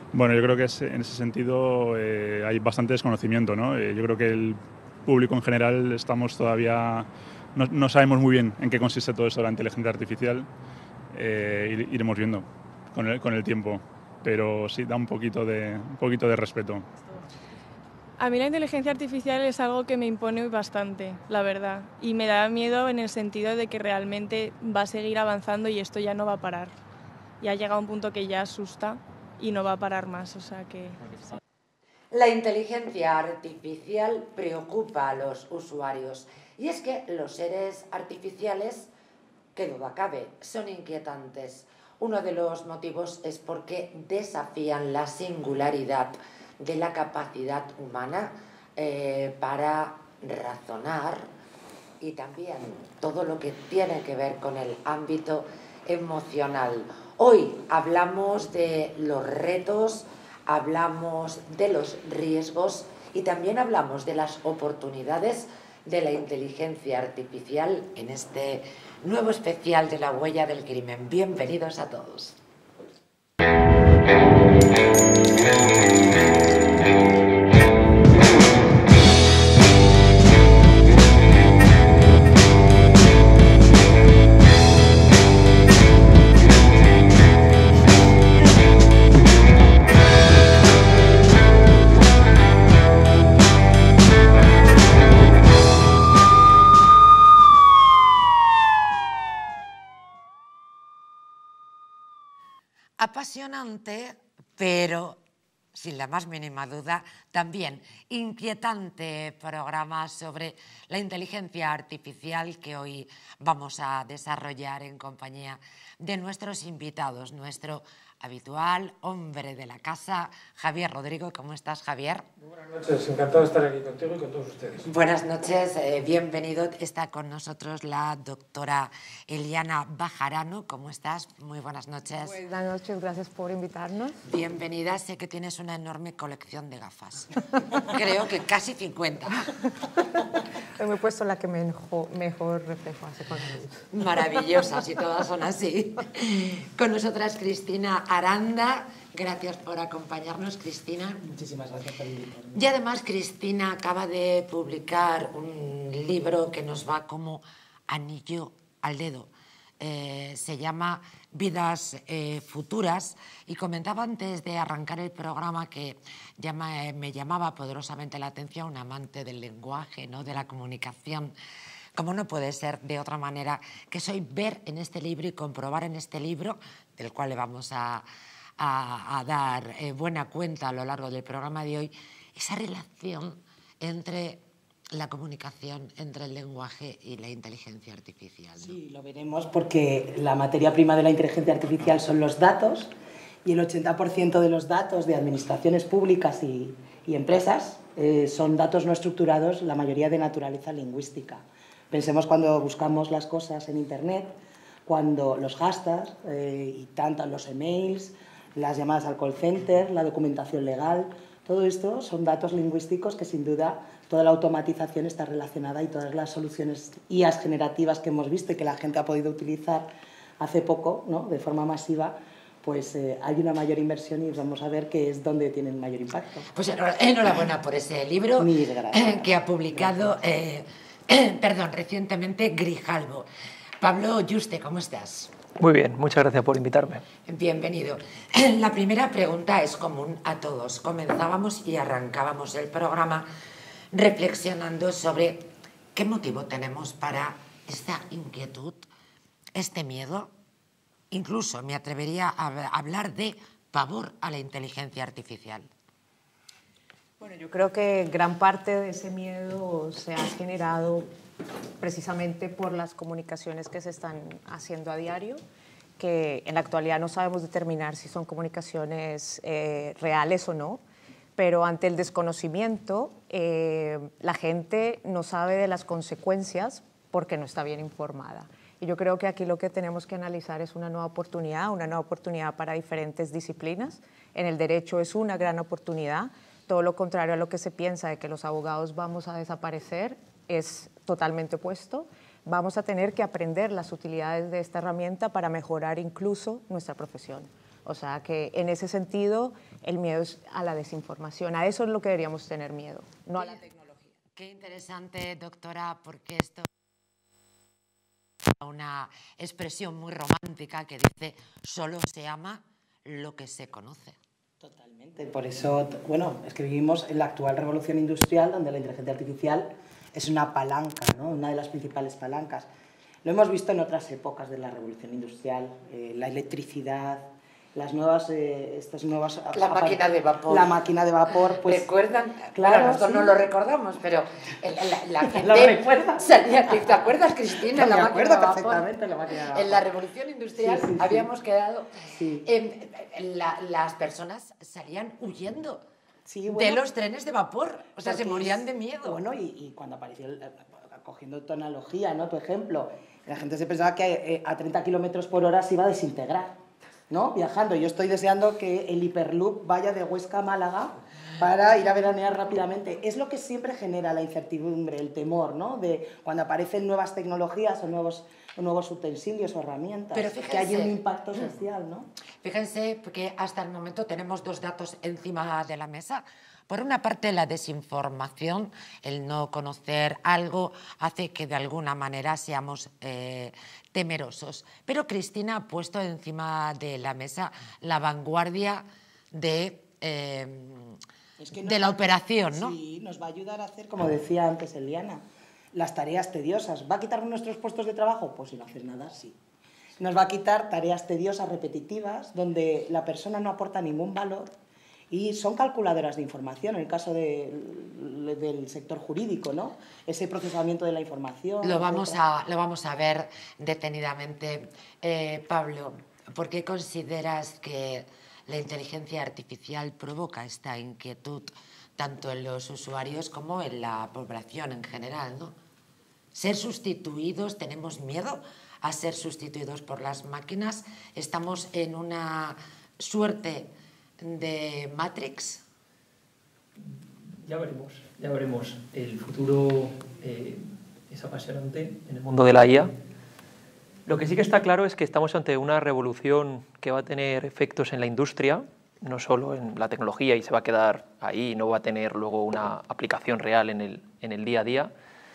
Bueno, yo creo que en ese sentido hay bastante desconocimiento, ¿no? Yo creo que el público en general estamos todavía... No sabemos muy bien en qué consiste todo esto de la inteligencia artificial. Iremos viendo con el tiempo, pero sí da un poquito de respeto. A mí la inteligencia artificial es algo que me impone bastante, la verdad, y me da miedo en el sentido de que realmente va a seguir avanzando y esto ya no va a parar. Ya ha llegado a un punto que ya asusta y no va a parar más, o sea que... Sí. La inteligencia artificial preocupa a los usuarios y es que los seres artificiales, qué duda cabe, son inquietantes. Uno de los motivos es porque desafían la singularidad de la capacidad humana para razonar y también todo lo que tiene que ver con el ámbito emocional. Hoy hablamos de los retos, hablamos de los riesgos y también hablamos de las oportunidades de la inteligencia artificial en este nuevo especial de La Huella del Crimen. Bienvenidos a todos. Apasionante, pero sin la más mínima duda, también inquietante programa sobre la inteligencia artificial que hoy vamos a desarrollar en compañía de nuestros invitados, nuestro habitual hombre de la casa, Javier Rodrigo. ¿Cómo estás, Javier? Muy buenas noches, encantado de estar aquí contigo y con todos ustedes. Buenas noches, bienvenido. Está con nosotros la doctora Eliana Bajarano. ¿Cómo estás? Muy buenas noches. Buenas noches, gracias por invitarnos. Bienvenida, sé que tienes una enorme colección de gafas. Creo que casi 50. Me he puesto la que mejor reflejo hace con la luz. Maravillosas, y todas son así. Con nosotras Cristina Aranda. Gracias por acompañarnos, Cristina. Muchísimas gracias por invitarme. Y además Cristina acaba de publicar un libro que nos va como anillo al dedo. Se llama Vidas Futuras, y comentaba antes de arrancar el programa que me llamaba poderosamente la atención, un amante del lenguaje, ¿no?, de la comunicación, como no puede ser de otra manera, que soy ver en este libro y comprobar en este libro, del cual le vamos a dar buena cuenta a lo largo del programa de hoy, esa relación entre la comunicación, entre el lenguaje y la inteligencia artificial, ¿no? Sí, lo veremos porque la materia prima de la inteligencia artificial son los datos, y el 80% de los datos de administraciones públicas y empresas son datos no estructurados, la mayoría de naturaleza lingüística. Pensemos cuando buscamos las cosas en Internet, cuando los hashtags y tanto los emails, las llamadas al call center, la documentación legal, todo esto son datos lingüísticos que sin duda toda la automatización está relacionada, y todas las soluciones IAs generativas que hemos visto y que la gente ha podido utilizar hace poco, ¿no?, de forma masiva, pues hay una mayor inversión y vamos a ver qué es donde tiene el mayor impacto. Pues enhorabuena por ese libro que ha publicado recientemente Grijalbo. Pablo Yuste, ¿cómo estás? Muy bien, muchas gracias por invitarme. Bienvenido. La primera pregunta es común a todos. Comenzábamos y arrancábamos el programa reflexionando sobre qué motivo tenemos para esta inquietud, este miedo. Incluso me atrevería a hablar de pavor a la inteligencia artificial. Bueno, yo creo que gran parte de ese miedo se ha generado precisamente por las comunicaciones que se están haciendo a diario, que en la actualidad no sabemos determinar si son comunicaciones reales o no, pero ante el desconocimiento la gente no sabe de las consecuencias porque no está bien informada. Y yo creo que aquí lo que tenemos que analizar es una nueva oportunidad para diferentes disciplinas. En el derecho es una gran oportunidad, todo lo contrario a lo que se piensa de que los abogados vamos a desaparecer, es totalmente opuesto. Vamos a tener que aprender las utilidades de esta herramienta para mejorar incluso nuestra profesión. O sea que en ese sentido el miedo es a la desinformación. A eso es lo que deberíamos tener miedo, no a la tecnología. Qué interesante, doctora, porque esto es una expresión muy romántica que dice solo se ama lo que se conoce. Totalmente. Por eso, bueno, es que vivimos en la actual revolución industrial donde la inteligencia artificial es una palanca, ¿no? Una de las principales palancas. Lo hemos visto en otras épocas de la revolución industrial, la electricidad, las nuevas, estas nuevas... La máquina de vapor. La máquina de vapor, pues... ¿Recuerdan? Claro, Bueno, nosotros sí. no lo recordamos, pero la gente... ¿Lo recuerdas? Salía, ¿te acuerdas, Cristina? Me La acuerdo máquina de vapor. perfectamente la máquina de vapor. En la revolución industrial Sí, sí, sí. habíamos quedado... Sí. Las personas salían huyendo Sí, bueno. de los trenes de vapor. O sea, se Porque morían de miedo. Bueno, y cuando apareció, cogiendo tu analogía, ¿no? Tu ejemplo, la gente se pensaba que a 30 kilómetros por hora se iba a desintegrar, ¿no? Viajando. Yo estoy deseando que el Hyperloop vaya de Huesca a Málaga para ir a veranear rápidamente. Es lo que siempre genera la incertidumbre, el temor, ¿no? De cuando aparecen nuevas tecnologías o nuevos utensilios o herramientas. Pero fíjense, que hay un impacto social, ¿no? Fíjense que hasta el momento tenemos dos datos encima de la mesa. Por una parte, la desinformación, el no conocer algo, hace que de alguna manera seamos temerosos. Pero Cristina ha puesto encima de la mesa la vanguardia de la operación, ¿no? Sí, nos va a ayudar a hacer, como decía antes Eliana, las tareas tediosas. ¿Va a quitar nuestros puestos de trabajo? Pues si no hacer nada, sí. Nos va a quitar tareas tediosas, repetitivas, donde la persona no aporta ningún valor y son calculadoras de información, en el caso del sector jurídico, ¿no? Ese procesamiento de la información. Lo vamos a ver detenidamente. Pablo, ¿por qué consideras que la inteligencia artificial provoca esta inquietud tanto en los usuarios como en la población en general, ¿no? Ser sustituidos, tenemos miedo a ser sustituidos por las máquinas, estamos en una suerte de Matrix. Ya veremos. El futuro es apasionante en el mundo de la IA. Lo que sí que está claro es que estamos ante una revolución que va a tener efectos en la industria, no solo en la tecnología, y se va a quedar ahí, no va a tener luego una aplicación real en el día a día.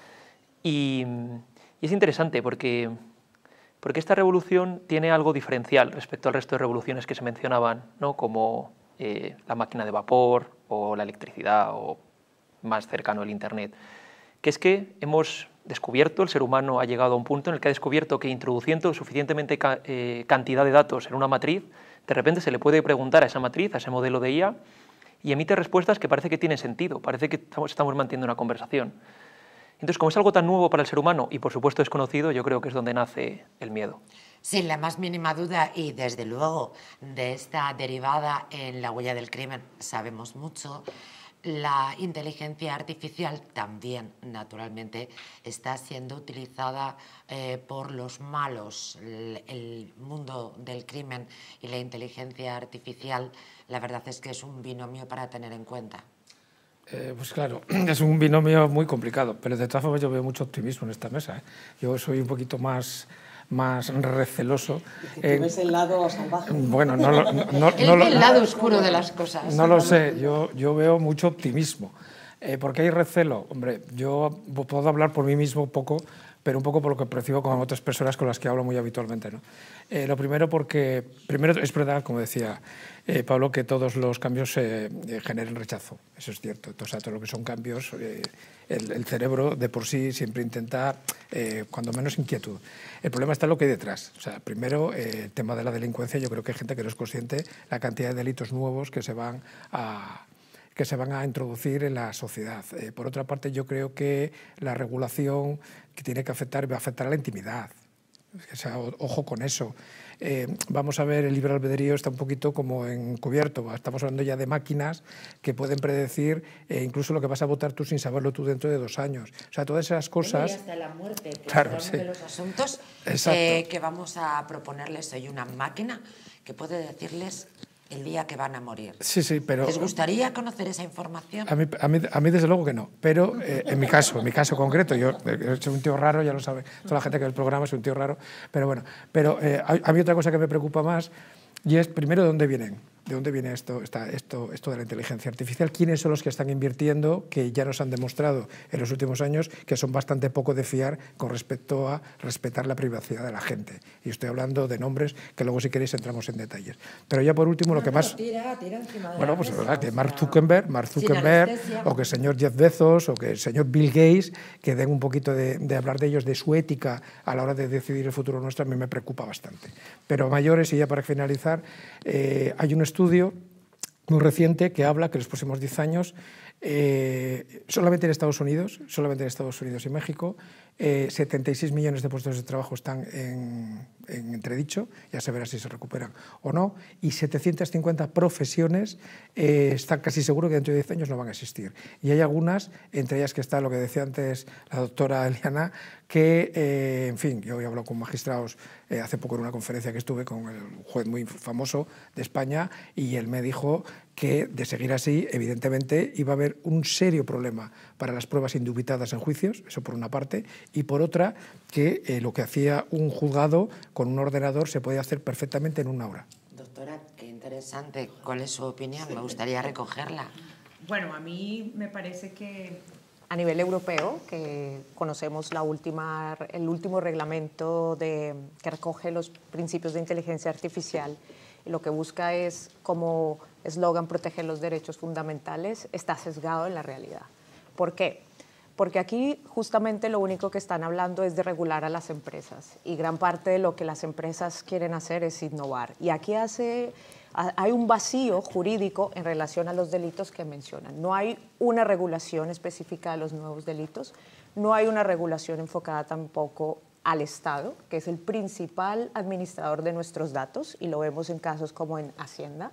Y es interesante porque esta revolución tiene algo diferencial respecto al resto de revoluciones que se mencionaban, ¿no? Como la máquina de vapor o la electricidad o más cercano el Internet, que es que hemos descubierto, el ser humano ha llegado a un punto en el que ha descubierto que introduciendo suficientemente cantidad de datos en una matriz, de repente se le puede preguntar a esa matriz, a ese modelo de IA, y emite respuestas que parece que tienen sentido, parece que estamos manteniendo una conversación. Entonces, como es algo tan nuevo para el ser humano y, por supuesto, desconocido, yo creo que es donde nace el miedo. Sin la más mínima duda, y desde luego de esta derivada en la huella del crimen sabemos mucho. La inteligencia artificial también, naturalmente, está siendo utilizada por los malos. El mundo del crimen y la inteligencia artificial, la verdad es que es un binomio para tener en cuenta. Pues claro, es un binomio muy complicado, pero de todas formas yo veo mucho optimismo en esta mesa, ¿eh? Yo soy un poquito más receloso. ¿Tú ves el lado salvaje? Bueno, el lado oscuro de las cosas. No lo sé, yo veo mucho optimismo. ¿Por qué hay recelo? Hombre, yo puedo hablar por mí mismo un poco, pero un poco por lo que percibo con otras personas con las que hablo muy habitualmente, ¿no? Lo primero primero es verdad, como decía Pablo, que todos los cambios generan rechazo, eso es cierto. Entonces, todo lo que son cambios, el cerebro de por sí siempre intenta, cuando menos, inquietud. El problema está en lo que hay detrás. O sea, primero, el tema de la delincuencia, yo creo que hay gente que no es consciente la cantidad de delitos nuevos que se van a introducir en la sociedad. Por otra parte, yo creo que la regulación que tiene que afectar va a afectar a la intimidad. O sea, ojo con eso. Vamos a ver, el libre albedrío está un poquito como encubierto. Estamos hablando ya de máquinas que pueden predecir incluso lo que vas a votar tú sin saberlo tú dentro de 2 años. O sea, todas esas cosas... Y hasta la muerte, que claro, es sí. uno de los asuntos que vamos a proponerles hoy, una máquina que puede decirles el día que van a morir. Sí, pero... ¿Les gustaría conocer esa información? A mí desde luego que no, pero en mi caso concreto, yo soy un tío raro, ya lo sabe toda la gente que ve el programa, soy un tío raro, pero bueno, a mí otra cosa que me preocupa más, y es primero de dónde vienen. ¿De dónde viene esto de la inteligencia artificial? ¿Quiénes son los que están invirtiendo, que ya nos han demostrado en los últimos años que son bastante poco de fiar con respecto a respetar la privacidad de la gente? Y estoy hablando de nombres que luego, si queréis, entramos en detalles. Pero ya por último, lo que más... Tira encima de bueno, la pues mesa, verdad, que o sea, Mark Zuckerberg o que el señor Jeff Bezos o que el señor Bill Gates, que den un poquito de hablar de ellos, de su ética a la hora de decidir el futuro nuestro, a mí me preocupa bastante. Pero mayores, y ya para finalizar, hay un estudio muy reciente que habla que en los próximos 10 años, solamente en Estados Unidos y México, 76 millones de puestos de trabajo están en entredicho, ya se verá si se recuperan o no, y 750 profesiones están casi seguro que dentro de 10 años no van a existir. Y hay algunas, entre ellas que está lo que decía antes la doctora Eliana, que, en fin, yo he hablado con magistrados hace poco en una conferencia que estuve con un juez muy famoso de España, y él me dijo que, de seguir así, evidentemente iba a haber un serio problema para las pruebas indubitadas en juicios, eso por una parte, y por otra, que lo que hacía un juzgado con un ordenador se podía hacer perfectamente en una hora. Doctora, qué interesante. ¿Cuál es su opinión? Me gustaría recogerla. Bueno, a mí me parece que a nivel europeo, que conocemos el último reglamento que recoge los principios de inteligencia artificial, y lo que busca es, como eslogan, proteger los derechos fundamentales, está sesgado en la realidad. ¿Por qué? Porque aquí justamente lo único que están hablando es de regular a las empresas, y gran parte de lo que las empresas quieren hacer es innovar. Y aquí hay un vacío jurídico en relación a los delitos que mencionan. No hay una regulación específica de los nuevos delitos, no hay una regulación enfocada tampoco al Estado, que es el principal administrador de nuestros datos, y lo vemos en casos como en Hacienda.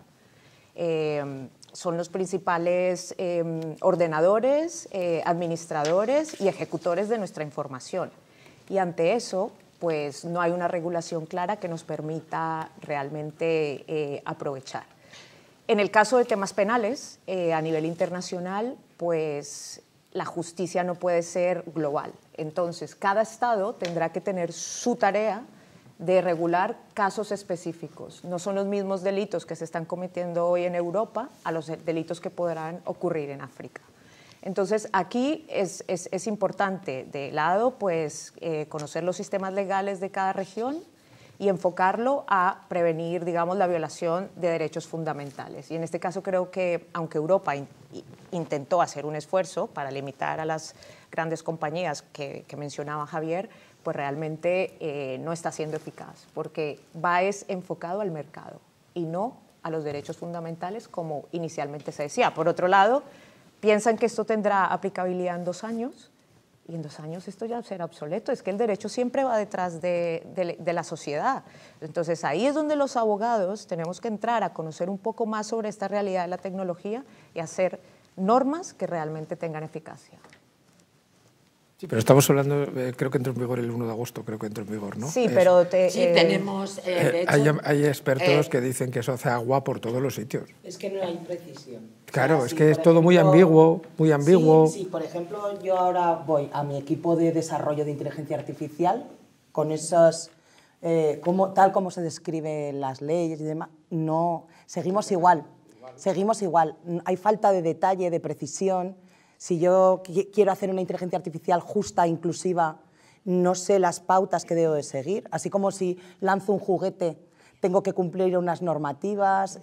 Son los principales ordenadores, administradores y ejecutores de nuestra información. Y ante eso, pues no hay una regulación clara que nos permita realmente aprovechar. En el caso de temas penales, a nivel internacional, pues la justicia no puede ser global. Entonces, cada Estado tendrá que tener su tarea de regular casos específicos. No son los mismos delitos que se están cometiendo hoy en Europa a los delitos que podrán ocurrir en África. Entonces, aquí es importante, de lado, pues, conocer los sistemas legales de cada región y enfocarlo a prevenir, digamos, la violación de derechos fundamentales. Y en este caso creo que, aunque Europa intentó hacer un esfuerzo para limitar a las grandes compañías que mencionaba Javier, pues realmente no está siendo eficaz, porque es enfocado al mercado y no a los derechos fundamentales, como inicialmente se decía. Por otro lado, piensan que esto tendrá aplicabilidad en 2 años, y en 2 años esto ya será obsoleto. Es que el derecho siempre va detrás de la sociedad. Entonces, ahí es donde los abogados tenemos que entrar a conocer un poco más sobre esta realidad de la tecnología y hacer normas que realmente tengan eficacia. Sí, pero estamos hablando, creo que entró en vigor el 1 de agosto, creo que entró en vigor, ¿no? Sí, pero... sí, tenemos... de hecho, hay expertos que dicen que eso hace agua por todos los sitios. Es que no hay precisión. Claro, o sea, es que es todo muy ambiguo, muy ambiguo. Sí, por ejemplo, yo ahora voy a mi equipo de desarrollo de inteligencia artificial con esos... tal como se describen las leyes y demás, no, seguimos igual. Hay falta de detalle, de precisión. Si yo quiero hacer una inteligencia artificial justa, inclusiva, no sé las pautas que debo de seguir. Así como si lanzo un juguete, tengo que cumplir unas normativas,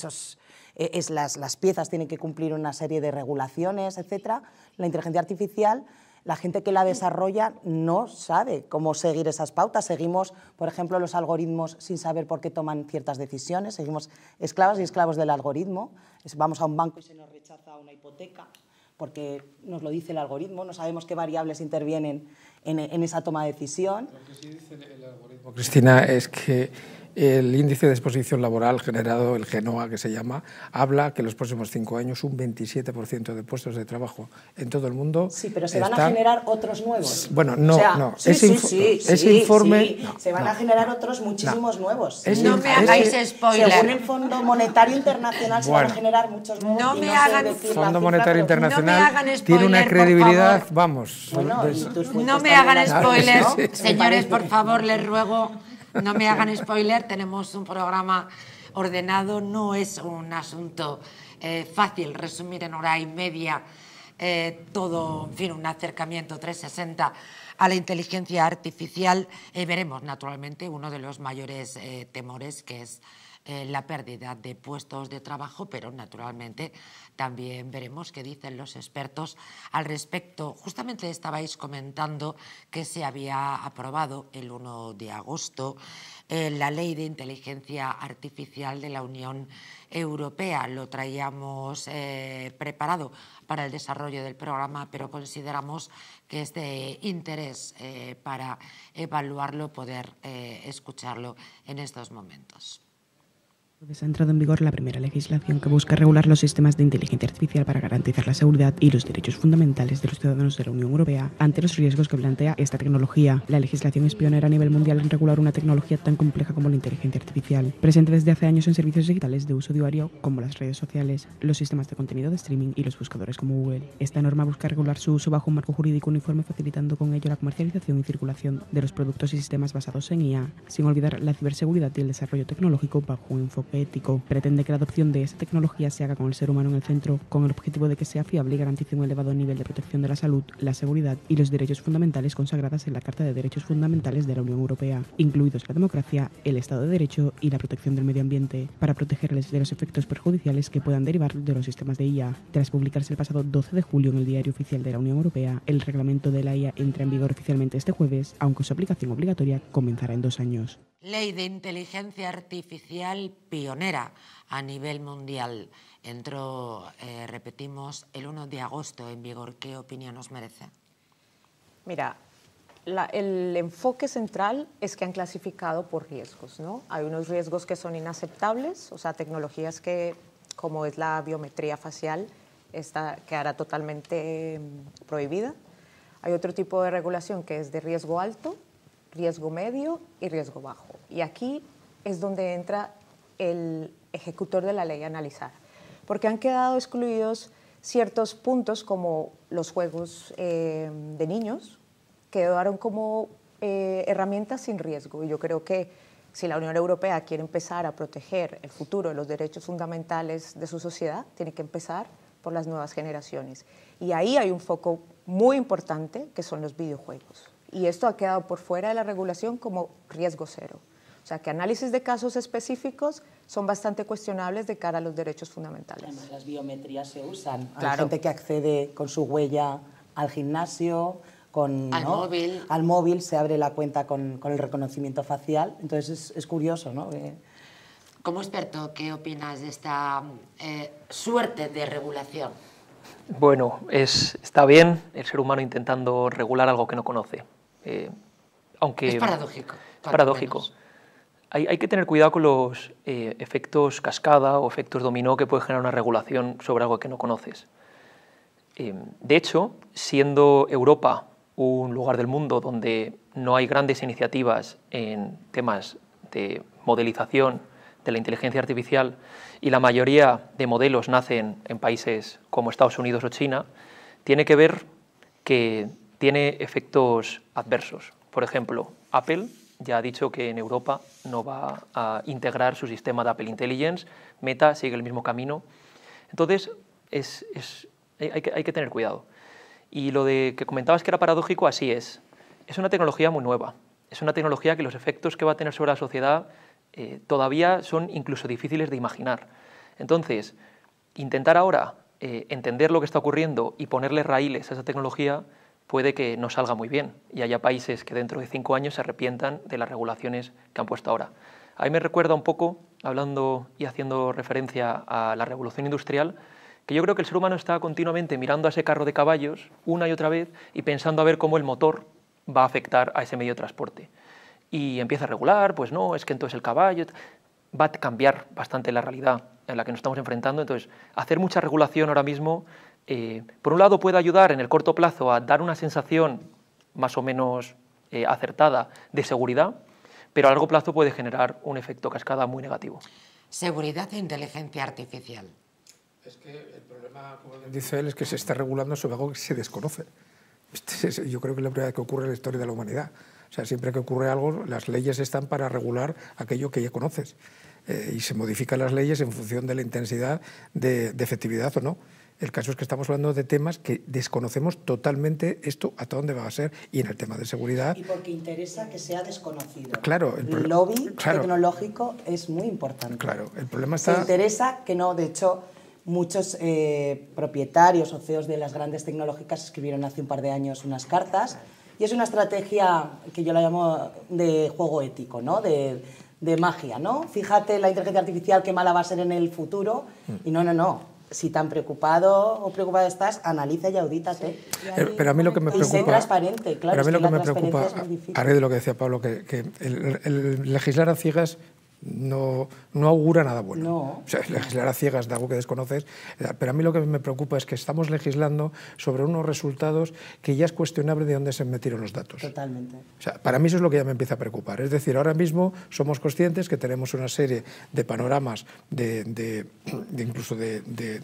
las piezas tienen que cumplir una serie de regulaciones, etc. La inteligencia artificial, la gente que la desarrolla no sabe cómo seguir esas pautas. Seguimos, por ejemplo, los algoritmos sin saber por qué toman ciertas decisiones. Seguimos esclavas y esclavos del algoritmo. Vamos a un banco y se nos rechaza una hipoteca porque nos lo dice el algoritmo, no sabemos qué variables intervienen en esa toma de decisión. Lo que sí dice el algoritmo, Cristina, es que el índice de exposición laboral generado, el GENOA que se llama, habla que en los próximos 5 años un 27% de puestos de trabajo en todo el mundo... Sí, pero se van a generar otros nuevos. Bueno, no, o sea, no. Ese informe... Sí. Se van a generar otros muchísimos nuevos. No me hagáis spoiler. Según el Fondo Monetario Internacional se van a generar muchos nuevos. No me hagan... El Fondo Monetario Internacional spoiler, tiene una credibilidad, vamos... Bueno, no me hagan spoiler, ¿no? Señores, por favor, les ruego, no me hagan spoiler. Tenemos un programa ordenado. No es un asunto fácil resumir en hora y media todo, en fin, un acercamiento 360 a la inteligencia artificial. Veremos, naturalmente, uno de los mayores temores, que es la pérdida de puestos de trabajo, pero naturalmente también veremos qué dicen los expertos al respecto. Justamente estabais comentando que se había aprobado el 1 de agosto la Ley de Inteligencia Artificial de la Unión Europea. Lo traíamos preparado para el desarrollo del programa, pero consideramos que es de interés para evaluarlo, poder escucharlo en estos momentos. Ha entrado en vigor la primera legislación que busca regular los sistemas de inteligencia artificial para garantizar la seguridad y los derechos fundamentales de los ciudadanos de la Unión Europea ante los riesgos que plantea esta tecnología. La legislación es pionera a nivel mundial en regular una tecnología tan compleja como la inteligencia artificial, presente desde hace años en servicios digitales de uso diario como las redes sociales, los sistemas de contenido de streaming y los buscadores como Google. Esta norma busca regular su uso bajo un marco jurídico uniforme, facilitando con ello la comercialización y circulación de los productos y sistemas basados en IA, sin olvidar la ciberseguridad y el desarrollo tecnológico bajo un enfoque ético. Pretende que la adopción de esta tecnología se haga con el ser humano en el centro, con el objetivo de que sea fiable y garantice un elevado nivel de protección de la salud, la seguridad y los derechos fundamentales consagradas en la Carta de Derechos Fundamentales de la Unión Europea, incluidos la democracia, el Estado de Derecho y la protección del medio ambiente, para protegerles de los efectos perjudiciales que puedan derivar de los sistemas de IA. Tras publicarse el pasado 12 de julio en el Diario Oficial de la Unión Europea, el reglamento de la IA entra en vigor oficialmente este jueves, aunque su aplicación obligatoria comenzará en 2 años. Ley de inteligencia artificial pionera a nivel mundial. Entró, repetimos, el 1 de agosto en vigor. ¿Qué opinión os merece? Mira, el enfoque central es que han clasificado por riesgos, ¿no? Hay unos riesgos que son inaceptables, o sea, tecnologías que, como es la biometría facial, quedará totalmente prohibida. Hay otro tipo de regulación que es de riesgo alto, riesgo medio y riesgo bajo. Y aquí es donde entra el ejecutor de la ley a analizar, porque han quedado excluidos ciertos puntos como los juegos de niños, quedaron como herramientas sin riesgo. Y yo creo que si la Unión Europea quiere empezar a proteger el futuro de los derechos fundamentales de su sociedad, tiene que empezar por las nuevas generaciones. Y ahí hay un foco muy importante, que son los videojuegos. Y esto ha quedado por fuera de la regulación como riesgo cero. O sea, que análisis de casos específicos son bastante cuestionables de cara a los derechos fundamentales. Además, las biometrías se usan. Claro. Hay gente que accede con su huella al gimnasio, al móvil, se abre la cuenta con el reconocimiento facial. Entonces, es curioso, ¿no? Como experto, ¿qué opinas de esta suerte de regulación? Bueno, está bien el ser humano intentando regular algo que no conoce. Aunque es paradójico. Es paradójico. Hay que tener cuidado con los efectos cascada o efectos dominó que puede generar una regulación sobre algo que no conoces. De hecho, siendo Europa un lugar del mundo donde no hay grandes iniciativas en temas de modelización de la inteligencia artificial y la mayoría de modelos nacen en países como Estados Unidos o China, tiene que ver que tiene efectos adversos. Por ejemplo, Apple ya ha dicho que en Europa no va a integrar su sistema de Apple Intelligence, Meta sigue el mismo camino. Entonces, hay que tener cuidado. Y lo de que comentabas que era paradójico, así es. Es una tecnología muy nueva. Es una tecnología que los efectos que va a tener sobre la sociedad todavía son incluso difíciles de imaginar. Entonces, intentar ahora entender lo que está ocurriendo y ponerle raíles a esa tecnología puede que no salga muy bien y haya países que dentro de 5 años se arrepientan de las regulaciones que han puesto ahora. A mí me recuerda un poco, hablando y haciendo referencia a la revolución industrial, que yo creo que el ser humano está continuamente mirando a ese carro de caballos una y otra vez y pensando a ver cómo el motor va a afectar a ese medio de transporte. Y empieza a regular, pues no, es que entonces el caballo va a cambiar bastante la realidad en la que nos estamos enfrentando. Entonces, hacer mucha regulación ahora mismo, por un lado puede ayudar en el corto plazo a dar una sensación más o menos acertada de seguridad, pero a largo plazo puede generar un efecto cascada muy negativo. Seguridad e inteligencia artificial. Es que el problema, como dice él, es que se está regulando sobre algo que se desconoce. Yo creo que es la primera vez que ocurre en la historia de la humanidad. O sea, siempre que ocurre algo, las leyes están para regular aquello que ya conoces. y se modifican las leyes en función de la intensidad de efectividad o no. El caso es que estamos hablando de temas que desconocemos totalmente esto hasta dónde va a ser, y en el tema de seguridad. Y porque interesa que sea desconocido. Claro, el lobby tecnológico es muy importante. Claro, el problema está... Se interesa que no, de hecho, muchos propietarios o CEOs de las grandes tecnológicas escribieron hace un par de años unas cartas, y es una estrategia que yo la llamo de juego ético, ¿no? De magia, ¿no? Fíjate la inteligencia artificial qué mala va a ser en el futuro, y no. Si tan preocupado o preocupada estás, analiza y audítate. Pero a mí lo que me preocupa... Y sé transparente, claro. Pero a mí lo que me preocupa, a raíz de lo que decía Pablo, que el legislar a ciegas no augura nada bueno. No. O sea, legislar a ciegas de algo que desconoces. Pero a mí lo que me preocupa es que estamos legislando sobre unos resultados que ya es cuestionable de dónde se metieron los datos. Totalmente. O sea, para mí eso es lo que ya me empieza a preocupar. Es decir, ahora mismo somos conscientes que tenemos una serie de panoramas, incluso de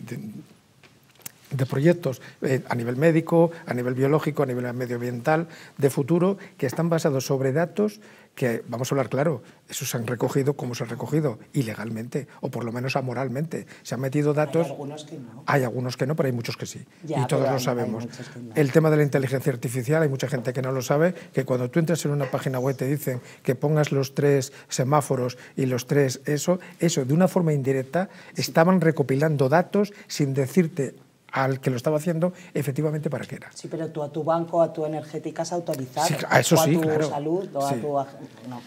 proyectos a nivel médico, a nivel biológico, a nivel medioambiental, de futuro, que están basados sobre datos que, vamos a hablar claro, esos se han recogido como se han recogido, ilegalmente, o por lo menos amoralmente. Se han metido datos... Hay algunos que no. Hay algunos que no, pero hay muchos que sí. Ya, y todos lo sabemos. No. El tema de la inteligencia artificial, hay mucha gente que no lo sabe, que cuando tú entras en una página web te dicen que pongas los 3 semáforos y los 3 eso, de una forma indirecta, estaban recopilando datos sin decirte al que lo estaba haciendo efectivamente para qué era. Sí, pero tú a tu banco, a tu energética has autorizado. Sí, a eso sí, claro. claro. A tu salud o sí. a tu... No.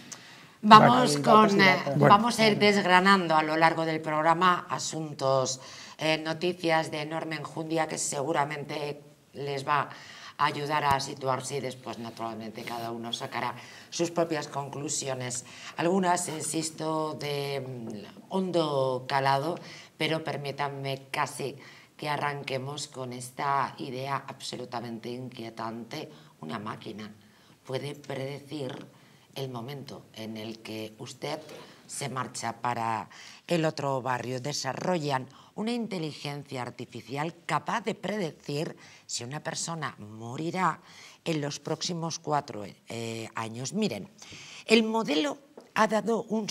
Vamos a ir desgranando a lo largo del programa asuntos, noticias de enorme enjundia que seguramente les va a ayudar a situarse, y después, naturalmente, cada uno sacará sus propias conclusiones. Algunas, insisto, de hondo calado, pero permítanme casi que arranquemos con esta idea absolutamente inquietante. Una máquina puede predecir el momento en el que usted se marcha para el otro barrio. Desarrollan una inteligencia artificial capaz de predecir si una persona morirá en los próximos 4 años. Miren, el modelo ha dado un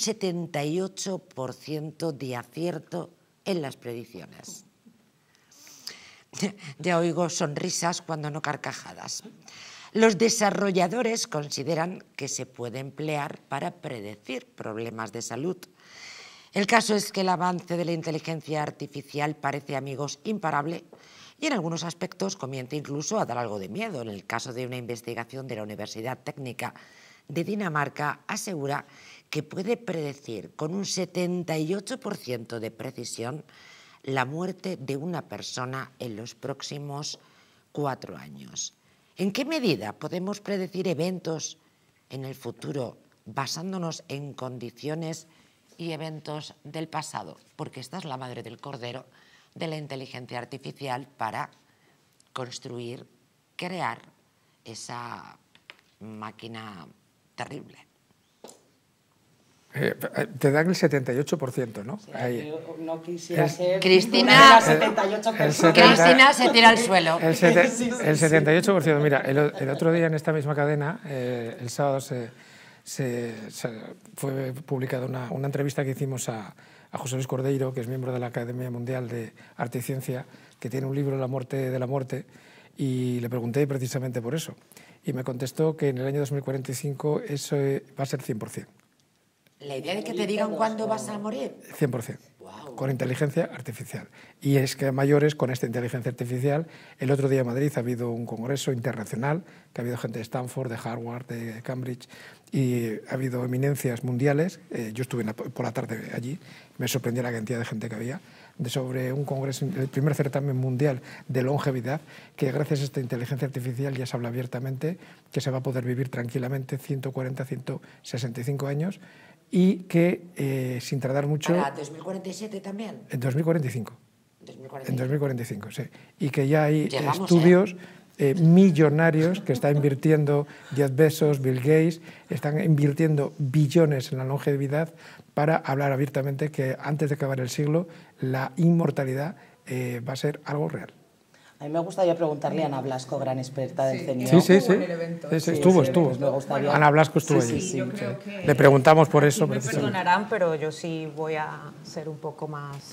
78% de acierto en las predicciones. Ya oigo sonrisas cuando no carcajadas. Los desarrolladores consideran que se puede emplear para predecir problemas de salud. El caso es que el avance de la inteligencia artificial parece, amigos, imparable, y en algunos aspectos comienza incluso a dar algo de miedo. En el caso de una investigación de la Universidad Técnica de Dinamarca, asegura que puede predecir con un 78% de precisión la muerte de una persona en los próximos 4 años. ¿En qué medida podemos predecir eventos en el futuro basándonos en condiciones y eventos del pasado? Porque esta es la madre del cordero de la inteligencia artificial para construir, crear esa máquina terrible. Te dan el 78%, ¿no? Sí, no quisiera ser... Cristina, 78%. Cristina se tira al suelo. El 78%. Mira, el otro día en esta misma cadena, el sábado, fue publicada una entrevista que hicimos a José Luis Cordeiro, que es miembro de la Academia Mundial de Arte y Ciencia, que tiene un libro, La muerte de la muerte, y le pregunté precisamente por eso. Y me contestó que en el año 2045 eso va a ser 100%. La idea de que te digan cuándo vas a morir. 100%, con inteligencia artificial. Y es que a mayores, con esta inteligencia artificial, el otro día en Madrid ha habido un congreso internacional, que ha habido gente de Stanford, de Harvard, de Cambridge, y ha habido eminencias mundiales. Yo estuve por la tarde allí, me sorprendió la cantidad de gente que había, sobre un congreso, el primer certamen mundial de longevidad, que gracias a esta inteligencia artificial ya se habla abiertamente que se va a poder vivir tranquilamente 140, 165 años, y que sin tardar mucho... ¿Para 2047 también? En 2045. 2045. En 2045, sí. Y que ya hay Llegamos, estudios millonarios que está invirtiendo Jeff Bezos, Bill Gates, están invirtiendo billones en la longevidad para hablar abiertamente que antes de acabar el siglo la inmortalidad va a ser algo real. A mí me gustaría preguntarle a Ana Blasco, gran experta del CNIO. Sí, Estuvo en el evento. estuvo. Pues me gustaría. Ana Blasco estuvo allí. Sí. Yo creo que Le preguntamos por eso. me precisamente. perdonarán, pero yo sí voy a ser un poco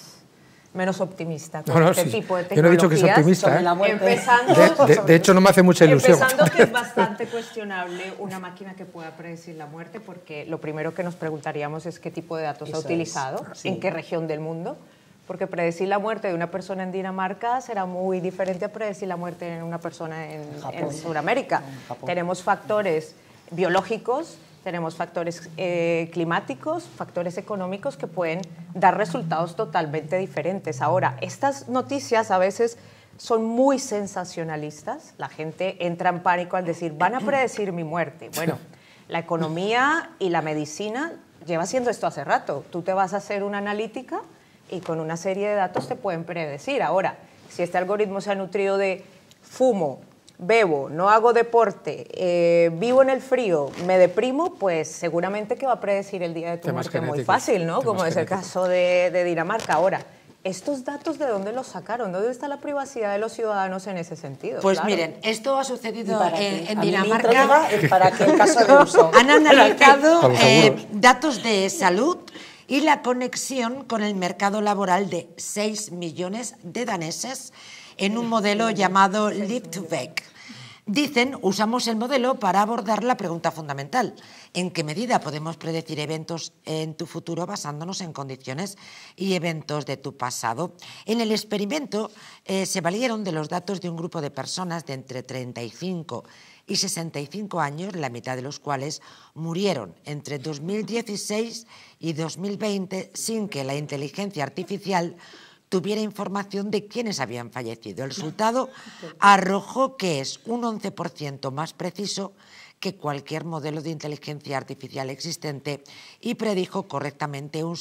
menos optimista con este tipo de tecnologías. Yo no he dicho que sea optimista. Sobre la muerte. Empezando, De hecho, no me hace mucha ilusión. Empezando que es bastante cuestionable una máquina que pueda predecir la muerte, porque lo primero que nos preguntaríamos es qué tipo de datos ha utilizado, en qué región del mundo, porque predecir la muerte de una persona en Dinamarca será muy diferente a predecir la muerte de una persona en Sudamérica. Tenemos factores biológicos, tenemos factores climáticos, factores económicos que pueden dar resultados totalmente diferentes. Ahora, estas noticias a veces son muy sensacionalistas. La gente entra en pánico al decir, van a predecir mi muerte. Bueno, la economía y la medicina lleva haciendo esto hace rato. Tú te vas a hacer una analítica y con una serie de datos te pueden predecir. Ahora, si este algoritmo se ha nutrido de fumo, bebo, no hago deporte, vivo en el frío, me deprimo, pues seguramente que va a predecir el día de tu muerte muy fácil, ¿no? Como es el caso de Dinamarca. Ahora, ¿estos datos de dónde los sacaron? ¿Dónde está la privacidad de los ciudadanos en ese sentido? Pues claro, miren, esto ha sucedido en Dinamarca. Para que el caso de uso. Han analizado datos de salud y la conexión con el mercado laboral de 6 millones de daneses en un modelo llamado Live2Vec. Dicen, usamos el modelo para abordar la pregunta fundamental: ¿en qué medida podemos predecir eventos en tu futuro basándonos en condiciones y eventos de tu pasado? En el experimento se valieron de los datos de un grupo de personas de entre 35 y 65 años, la mitad de los cuales murieron entre 2016 y 2020 sin que la inteligencia artificial tuviera información de quiénes habían fallecido. El resultado arrojó que es un 11% más preciso que cualquier modelo de inteligencia artificial existente y predijo correctamente un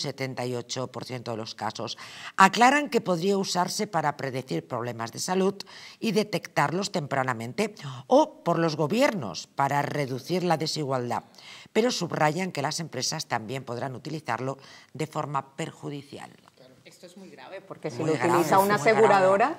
78% de los casos. Aclaran que podría usarse para predecir problemas de salud y detectarlos tempranamente, o por los gobiernos para reducir la desigualdad, pero subrayan que las empresas también podrán utilizarlo de forma perjudicial. Esto es muy grave, porque si lo utiliza una aseguradora,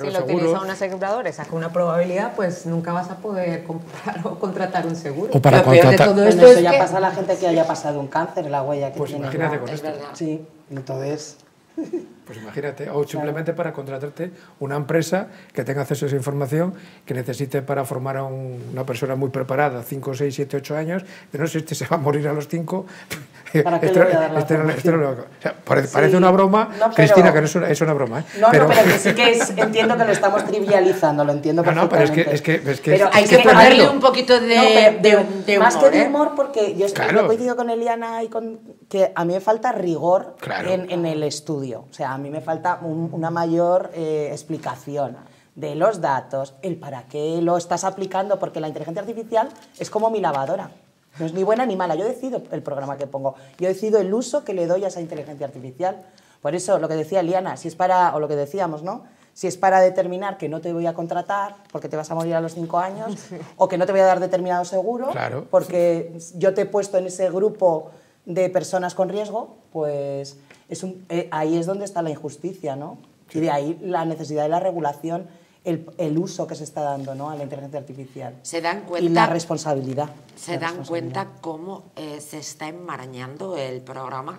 y saca una probabilidad, pues nunca vas a poder comprar o contratar un seguro. O para Lo peor de todo esto es ya que pasa a la gente que haya pasado un cáncer, la huella que pues tiene. imagínate con esto. Sí, entonces. Pues imagínate, o simplemente para contratarte una empresa que tenga acceso a esa información, que necesite para formar a una persona muy preparada, 5, 6, 7, 8 años, de no sé, este se va a morir a los 5. ¿Para qué le voy a dar la información? O sea, parece una broma, no, pero, Cristina, que no es una broma. No, pero que sí que entiendo que lo estamos trivializando, lo entiendo perfectamente. No, pero es que pero hay que ponerle un poquito de humor. Más que de humor, porque yo coincido con Eliana y con que a mí me falta rigor en el estudio. O sea, a mí me falta una mayor explicación de los datos, el para qué lo estás aplicando, porque la inteligencia artificial es como mi lavadora. No es ni buena ni mala, yo decido el programa que pongo, yo decido el uso que le doy a esa inteligencia artificial. Por eso, lo que decía Eliana, si es para, o lo que decíamos, ¿no? Si es para determinar que no te voy a contratar porque te vas a morir a los 5 años, o que no te voy a dar determinado seguro, porque yo te he puesto en ese grupo de personas con riesgo, pues ahí es donde está la injusticia, ¿no? Y de ahí la necesidad de la regulación, el uso que se está dando, ¿no?, a la inteligencia artificial. Se dan cuenta, y la responsabilidad. Se dan cuenta cómo se está enmarañando el programa.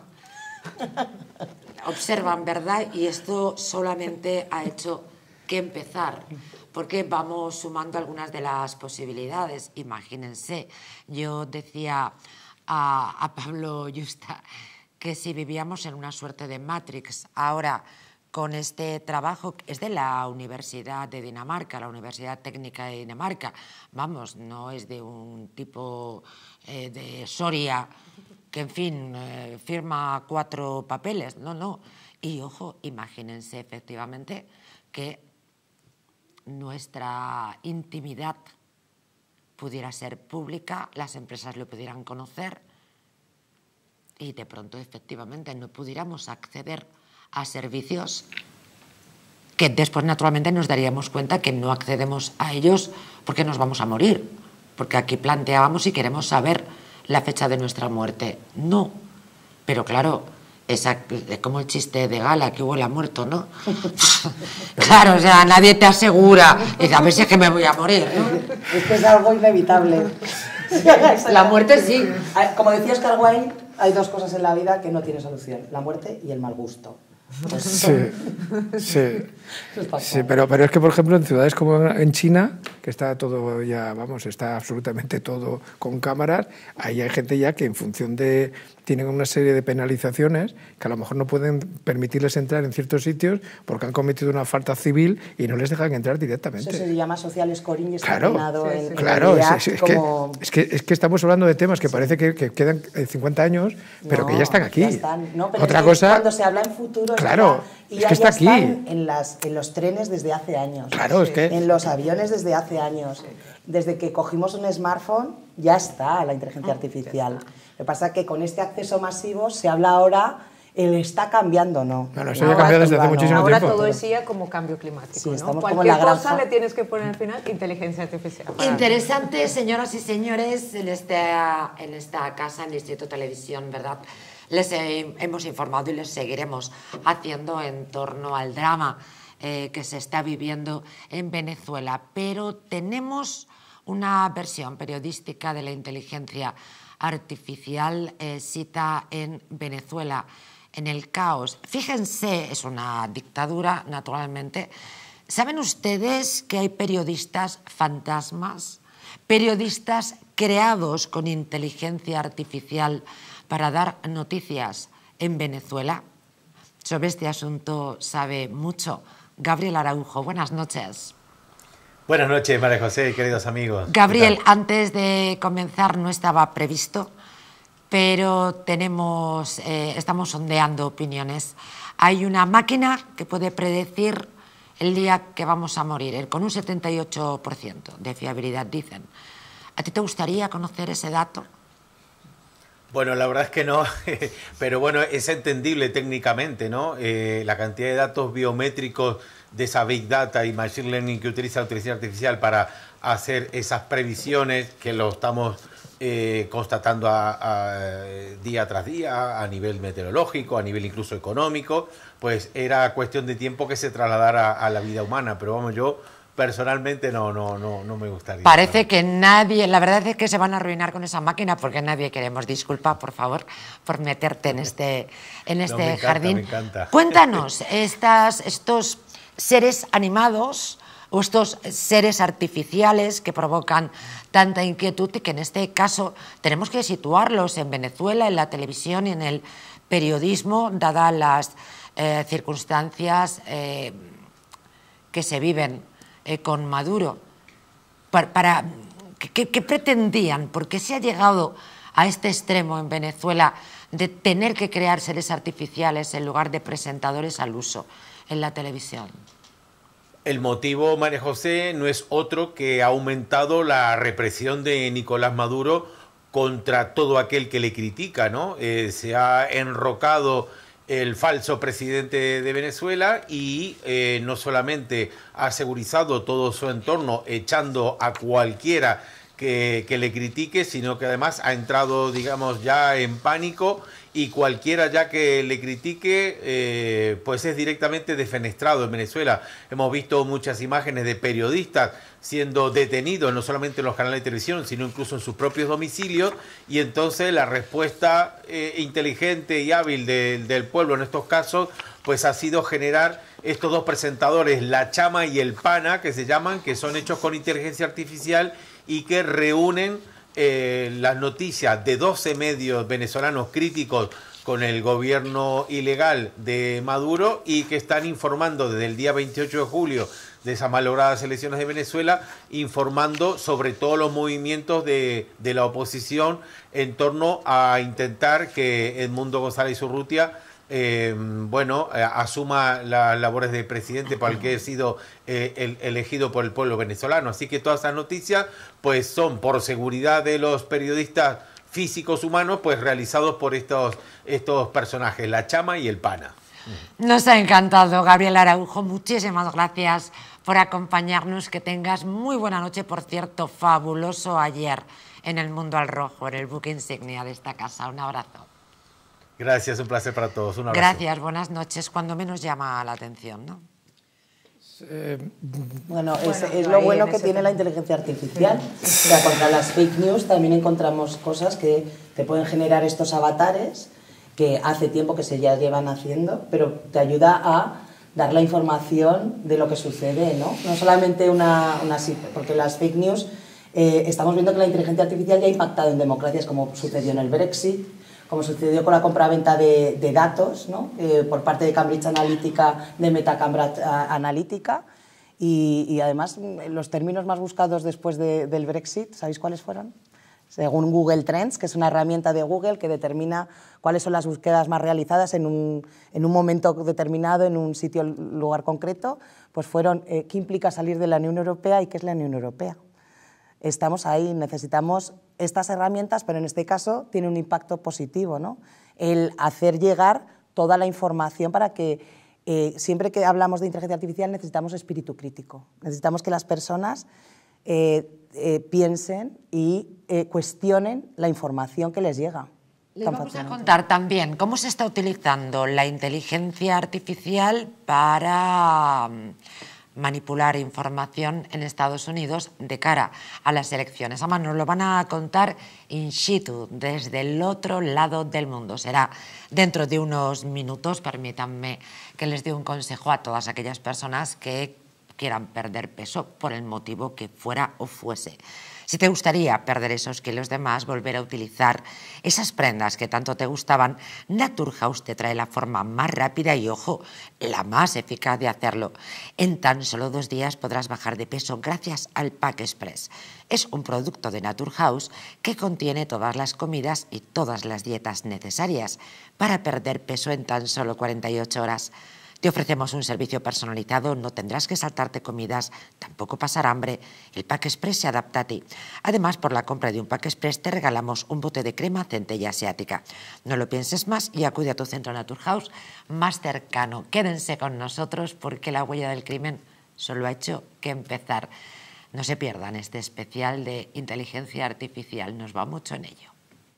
Observan, ¿verdad? Y esto solamente ha hecho que empezar, porque vamos sumando algunas de las posibilidades. Imagínense, yo decía a Pablo Yusta que si vivíamos en una suerte de Matrix, ahora con este trabajo, es de la Universidad de Dinamarca, la Universidad Técnica de Dinamarca, vamos, no es de un tipo de Soria que, en fin, firma 4 papeles, no. Y, ojo, imagínense efectivamente que nuestra intimidad pudiera ser pública, las empresas lo pudieran conocer y de pronto, efectivamente, no pudiéramos acceder a servicios que después naturalmente nos daríamos cuenta que no accedemos a ellos porque nos vamos a morir, porque aquí planteábamos si queremos saber la fecha de nuestra muerte. No, pero claro, como el chiste de Gala, que huele a muerto, ¿no? Claro, o sea, nadie te asegura, y a ver si es que me voy a morir, ¿no? Esto es algo inevitable. La muerte sí. Como decía Oscar Wilde, hay dos cosas en la vida que no tienen solución, la muerte y el mal gusto. Sí, pero es que, por ejemplo, en ciudades como en China, que está todo ya, vamos, está absolutamente todo con cámaras, ahí hay gente ya que en función de... tienen una serie de penalizaciones que a lo mejor no pueden permitirles entrar en ciertos sitios porque han cometido una falta civil y no les dejan entrar directamente. Eso se llama social scoring y está claro, penado en claro, como... es que estamos hablando de temas que parece que quedan 50 años, pero que ya están aquí. Ya están. No, pero otra es que cosa... cuando se habla en futuro... Claro, y es ya, que está ya aquí. Están en los trenes desde hace años. Claro, es que... En los aviones desde hace años. Desde que cogimos un smartphone ya está la inteligencia artificial. Lo que pasa es que con este acceso masivo se habla ahora, el está cambiando, ¿no? Bueno, eso ya ha cambiado desde hace muchísimo ahora tiempo. todo es IA como cambio climático, sí, ¿no? Cualquier cosa le tienes que poner al final inteligencia artificial. Interesante, señoras y señores, en esta casa, en Distrito Televisión, ¿verdad? Les hemos informado y les seguiremos haciendo en torno al drama que se está viviendo en Venezuela. Pero tenemos una versión periodística de la inteligencia artificial cita en Venezuela, en el caos. Fíjense, es una dictadura, naturalmente. ¿Saben ustedes que hay periodistas fantasmas? Periodistas creados con inteligencia artificial para dar noticias en Venezuela. Sobre este asunto sabe mucho Gabriel Araujo. Buenas noches. Buenas noches, María José, queridos amigos. Gabriel, antes de comenzar no estaba previsto, pero estamos sondeando opiniones. Hay una máquina que puede predecir el día que vamos a morir, con un 78% de fiabilidad, dicen. ¿A ti te gustaría conocer ese dato? Bueno, la verdad es que no, pero bueno, es entendible técnicamente, ¿no? La cantidad de datos biométricos de esa Big Data y Machine Learning que utiliza la inteligencia artificial para hacer esas previsiones que lo estamos constatando día tras día a nivel meteorológico, a nivel incluso económico, pues era cuestión de tiempo que se trasladara a la vida humana, pero vamos, yo personalmente no me gustaría. Parece que nadie, la verdad es que se van a arruinar con esa máquina porque nadie queremos. Disculpa, por favor, por meterte en este jardín. Me encanta. Cuéntanos, estos seres animados o estos seres artificiales que provocan tanta inquietud y que en este caso tenemos que situarlos en Venezuela, en la televisión y en el periodismo, dadas las circunstancias que se viven con Maduro. ¿Qué pretendían? ¿Por qué se ha llegado a este extremo en Venezuela de tener que crear seres artificiales en lugar de presentadores al uso en la televisión? El motivo, María José, no es otro que ha aumentado la represión de Nicolás Maduro contra todo aquel que le critica, ¿no? Se ha enrocado el falso presidente de Venezuela y no solamente ha segurizado todo su entorno echando a cualquiera que le critique, sino que además ha entrado, digamos, ya en pánico y cualquiera ya que le critique pues es directamente defenestrado en Venezuela. Hemos visto muchas imágenes de periodistas siendo detenidos, no solamente en los canales de televisión, sino incluso en sus propios domicilios, y entonces la respuesta inteligente y hábil del pueblo en estos casos pues ha sido generar estos dos presentadores, La Chama y El Pana, que se llaman, que son hechos con inteligencia artificial y que reúnen las noticias de 12 medios venezolanos críticos con el gobierno ilegal de Maduro y que están informando desde el día 28 de julio de esas malogradas elecciones de Venezuela, informando sobre todos los movimientos de la oposición en torno a intentar que Edmundo González Urrutia asuma las labores de presidente para el que ha sido elegido por el pueblo venezolano. Así que todas esas noticias pues son por seguridad de los periodistas físicos humanos pues realizados por estos personajes, La Chama y El Pana. Nos ha encantado, Gabriel Araujo, muchísimas gracias por acompañarnos, que tengas muy buena noche. Por cierto, fabuloso ayer en El Mundo al Rojo, en el buque insignia de esta casa. Un abrazo. Gracias, un placer para todos. Un abrazo. Gracias, buenas noches. Cuando menos llama la atención, ¿no? Bueno, es lo bueno que tiene la inteligencia artificial. O sea, contra las fake news también encontramos cosas que te pueden generar estos avatares que hace tiempo que se ya llevan haciendo, pero te ayuda a dar la información de lo que sucede, ¿no? No solamente porque las fake news, estamos viendo que la inteligencia artificial ya ha impactado en democracias, como sucedió en el Brexit, como sucedió con la compra-venta de datos, ¿no? Por parte de Cambridge Analytica, de Meta Cambridge Analytica, y además los términos más buscados después del Brexit, ¿sabéis cuáles fueron? Según Google Trends, que es una herramienta de Google que determina cuáles son las búsquedas más realizadas en un momento determinado, en un sitio, lugar concreto, pues fueron ¿qué implica salir de la Unión Europea y qué es la Unión Europea? Estamos ahí, necesitamos estas herramientas, pero en este caso tiene un impacto positivo, ¿no? El hacer llegar toda la información para que siempre que hablamos de inteligencia artificial necesitamos espíritu crítico, necesitamos que las personas piensen y cuestionen la información que les llega. Les vamos a contar también cómo se está utilizando la inteligencia artificial para manipular información en Estados Unidos de cara a las elecciones. Además, nos lo van a contar in situ, desde el otro lado del mundo. Será dentro de unos minutos. Permítanme que les dé un consejo a todas aquellas personas que quieran perder peso por el motivo que fuera o fuese. Si te gustaría perder esos kilos de más, volver a utilizar esas prendas que tanto te gustaban, Naturhaus te trae la forma más rápida y, ojo, la más eficaz de hacerlo. En tan solo 2 días podrás bajar de peso gracias al Pack Express. Es un producto de Naturhaus que contiene todas las comidas y todas las dietas necesarias para perder peso en tan solo 48 horas. Te ofrecemos un servicio personalizado, no tendrás que saltarte comidas, tampoco pasar hambre. El Pack Express se adapta a ti. Además, por la compra de un Pack Express te regalamos un bote de crema centella asiática. No lo pienses más y acude a tu centro Naturhaus más cercano. Quédense con nosotros porque la huella del crimen solo ha hecho que empezar. No se pierdan este especial de inteligencia artificial, nos va mucho en ello.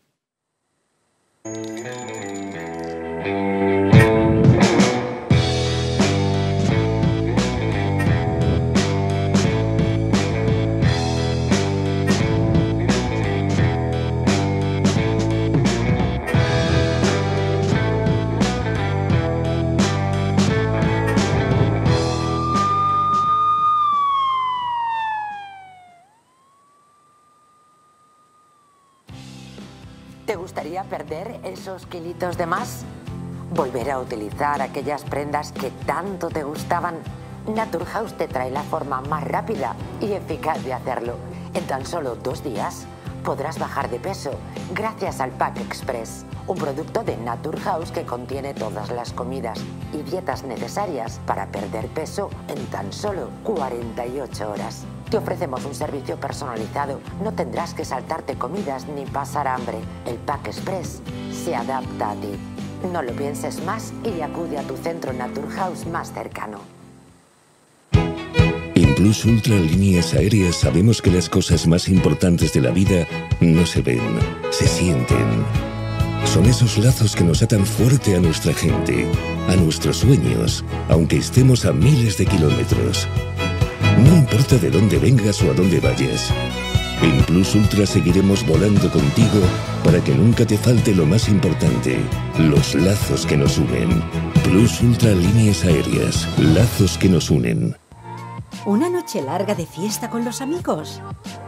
¿Te gustaría perder esos kilitos de más? ¿Volver a utilizar aquellas prendas que tanto te gustaban? Naturhaus te trae la forma más rápida y eficaz de hacerlo. En tan solo 2 días podrás bajar de peso gracias al Pack Express, un producto de Naturhaus que contiene todas las comidas y dietas necesarias para perder peso en tan solo 48 horas. Te ofrecemos un servicio personalizado, no tendrás que saltarte comidas ni pasar hambre. El Pack Express se adapta a ti. No lo pienses más y acude a tu centro Naturhaus más cercano. En Plus Ultra Líneas Aéreas sabemos que las cosas más importantes de la vida no se ven, se sienten. Son esos lazos que nos atan fuerte a nuestra gente, a nuestros sueños, aunque estemos a miles de kilómetros. No importa de dónde vengas o a dónde vayas. En Plus Ultra seguiremos volando contigo para que nunca te falte lo más importante, los lazos que nos unen. Plus Ultra Líneas Aéreas, lazos que nos unen. ¿Una noche larga de fiesta con los amigos?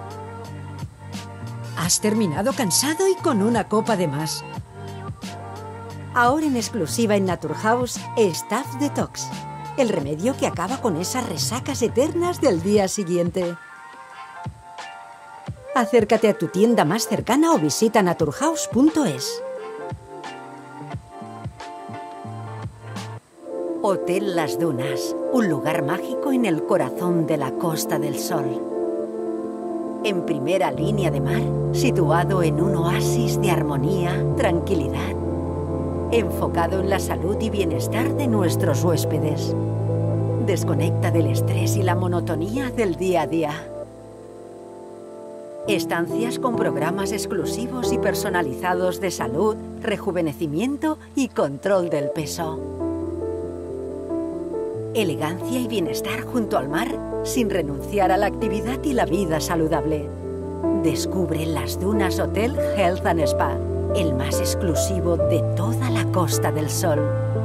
¿Has terminado cansado y con una copa de más? Ahora en exclusiva en Naturhaus, Staff Detox. El remedio que acaba con esas resacas eternas del día siguiente. Acércate a tu tienda más cercana o visita naturhaus.es. Hotel Las Dunas, un lugar mágico en el corazón de la Costa del Sol. En primera línea de mar, situado en un oasis de armonía, tranquilidad, enfocado en la salud y bienestar de nuestros huéspedes. Desconecta del estrés y la monotonía del día a día. Estancias con programas exclusivos y personalizados de salud, rejuvenecimiento y control del peso. Elegancia y bienestar junto al mar, sin renunciar a la actividad y la vida saludable. Descubre Las Dunas Hotel Health and Spa, el más exclusivo de toda la Costa del Sol.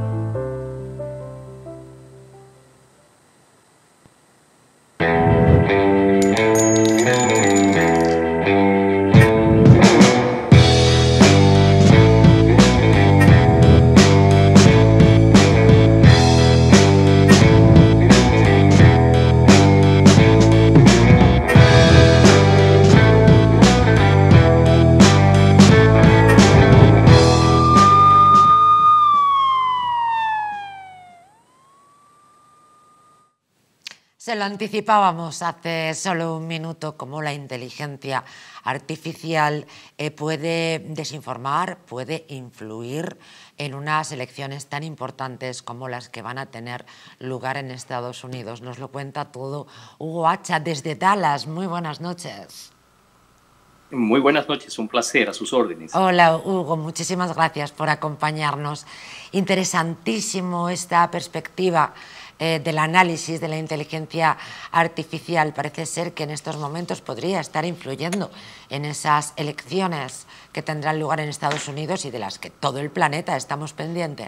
Se lo anticipábamos hace solo un minuto, cómo la inteligencia artificial puede desinformar, puede influir en unas elecciones tan importantes como las que van a tener lugar en Estados Unidos. Nos lo cuenta todo Hugo Hacha desde Dallas. Muy buenas noches. Muy buenas noches, un placer, a sus órdenes. Hola Hugo, muchísimas gracias por acompañarnos. Interesantísimo esta perspectiva del análisis de la inteligencia artificial. Parece ser que en estos momentos podría estar influyendo en esas elecciones que tendrán lugar en Estados Unidos y de las que todo el planeta estamos pendientes.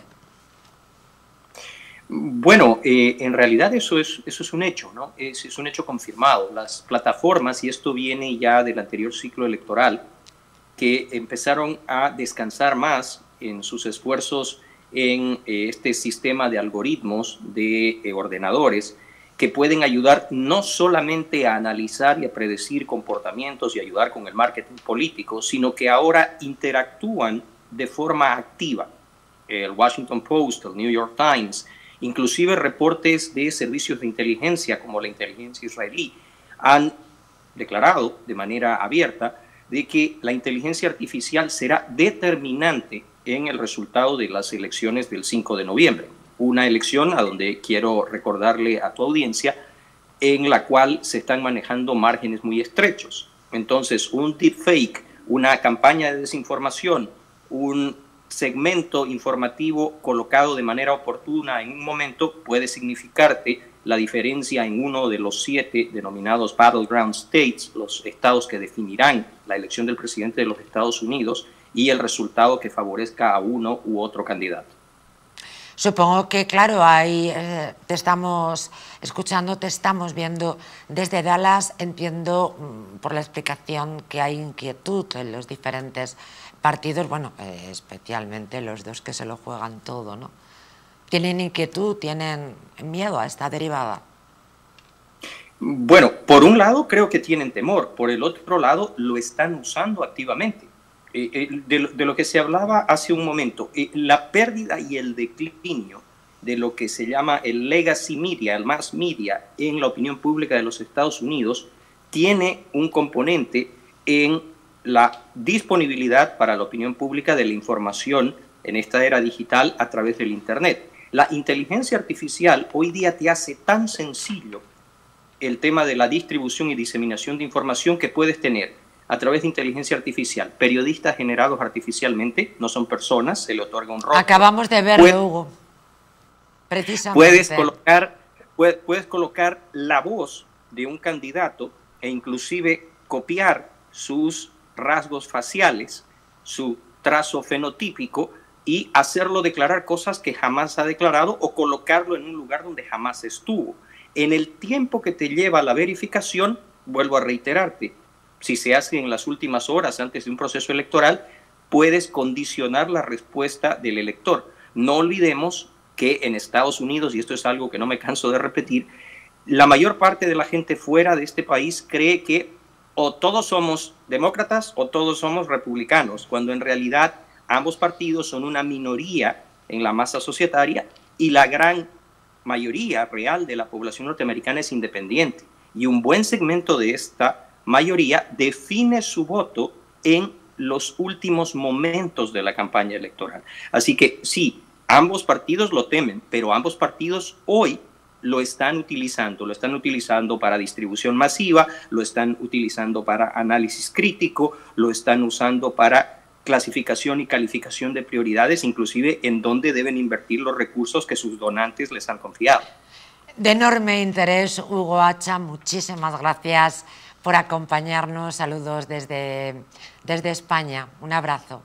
Bueno, en realidad eso es un hecho, ¿no? Es un hecho confirmado. Las plataformas, y esto viene ya del anterior ciclo electoral, que empezaron a descansar más en sus esfuerzos en este sistema de algoritmos de ordenadores que pueden ayudar no solamente a analizar y a predecir comportamientos y ayudar con el marketing político, sino que ahora interactúan de forma activa. El Washington Post, el New York Times, inclusive reportes de servicios de inteligencia como la inteligencia israelí han declarado de manera abierta de que la inteligencia artificial será determinante en el resultado de las elecciones del 5 de noviembre. Una elección a donde quiero recordarle a tu audiencia en la cual se están manejando márgenes muy estrechos. Entonces, un deepfake, una campaña de desinformación, un segmento informativo colocado de manera oportuna en un momento puede significarte la diferencia en uno de los 7 denominados Battleground States, los estados que definirán la elección del presidente de los Estados Unidos, y el resultado que favorezca a uno u otro candidato. Supongo que, claro, ahí te estamos escuchando, te estamos viendo desde Dallas. Entiendo por la explicación que hay inquietud en los diferentes partidos, bueno, especialmente los dos que se lo juegan todo, ¿no? ¿Tienen inquietud, tienen miedo a esta derivada? Bueno, por un lado creo que tienen temor, por el otro lado lo están usando activamente. De lo que se hablaba hace un momento, la pérdida y el declinio de lo que se llama el legacy media, el mass media en la opinión pública de los Estados Unidos, tiene un componente en la disponibilidad para la opinión pública de la información en esta era digital a través del Internet. La inteligencia artificial hoy día te hace tan sencillo el tema de la distribución y diseminación de información que puedes tener a través de inteligencia artificial, periodistas generados artificialmente, no son personas, se le otorga un rostro. Acabamos de verlo, Hugo. Precisamente. Puedes colocar la voz de un candidato e inclusive copiar sus rasgos faciales, su trazo fenotípico y hacerlo declarar cosas que jamás ha declarado o colocarlo en un lugar donde jamás estuvo. En el tiempo que te lleva la verificación, vuelvo a reiterarte, si se hace en las últimas horas antes de un proceso electoral, puedes condicionar la respuesta del elector. No olvidemos que en Estados Unidos, y esto es algo que no me canso de repetir, la mayor parte de la gente fuera de este país cree que o todos somos demócratas o todos somos republicanos, cuando en realidad ambos partidos son una minoría en la masa societaria y la gran mayoría real de la población norteamericana es independiente. Y un buen segmento de esta mayoría define su voto en los últimos momentos de la campaña electoral. Así que sí, ambos partidos lo temen, pero ambos partidos hoy lo están utilizando para distribución masiva, lo están utilizando para análisis crítico, lo están usando para clasificación y calificación de prioridades, inclusive en dónde deben invertir los recursos que sus donantes les han confiado. De enorme interés, Hugo Hacha, muchísimas gracias por acompañarnos. Saludos desde España. Un abrazo.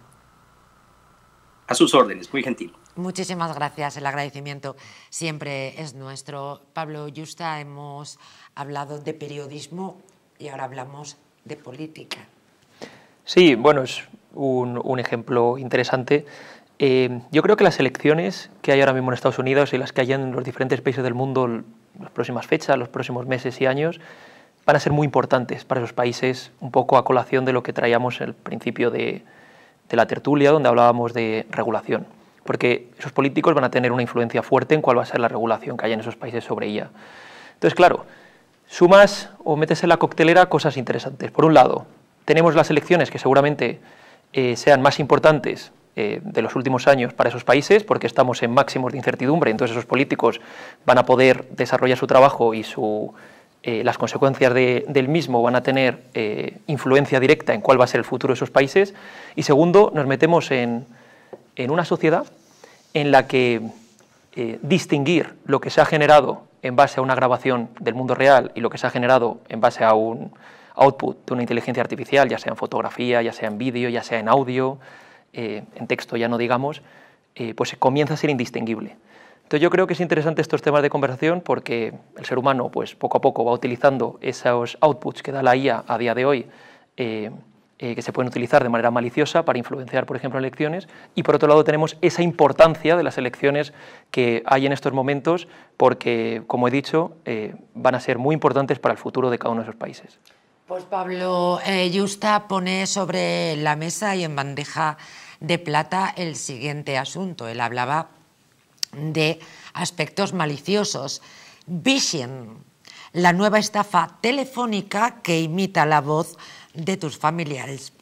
A sus órdenes, muy gentil. Muchísimas gracias, el agradecimiento siempre es nuestro. Pablo Yusta, hemos hablado de periodismo y ahora hablamos de política. Sí, bueno, es un ejemplo interesante. Yo creo que las elecciones que hay ahora mismo en Estados Unidos y las que hay en los diferentes países del mundo en las próximas fechas, los próximos meses y años, van a ser muy importantes para esos países, un poco a colación de lo que traíamos al principio de la tertulia, donde hablábamos de regulación. Porque esos políticos van a tener una influencia fuerte en cuál va a ser la regulación que haya en esos países sobre ella. Entonces, claro, sumas o metes en la coctelera cosas interesantes. Por un lado, tenemos las elecciones que seguramente sean más importantes de los últimos años para esos países, porque estamos en máximos de incertidumbre, entonces esos políticos van a poder desarrollar su trabajo y las consecuencias del mismo van a tener influencia directa en cuál va a ser el futuro de esos países. Y segundo, nos metemos en una sociedad en la que distinguir lo que se ha generado en base a una grabación del mundo real y lo que se ha generado en base a un output de una inteligencia artificial, ya sea en fotografía, ya sea en vídeo, ya sea en audio, en texto ya no digamos, pues comienza a ser indistinguible. Entonces yo creo que es interesante estos temas de conversación porque el ser humano pues poco a poco va utilizando esos outputs que da la IA a día de hoy, que se pueden utilizar de manera maliciosa para influenciar, por ejemplo, elecciones, y por otro lado tenemos esa importancia de las elecciones que hay en estos momentos porque, como he dicho, van a ser muy importantes para el futuro de cada uno de esos países. Pues Pablo Yusta pone sobre la mesa y en bandeja de plata el siguiente asunto. Él hablaba de aspectos maliciosos. Phishing, la nueva estafa telefónica que imita la voz de tus familiares.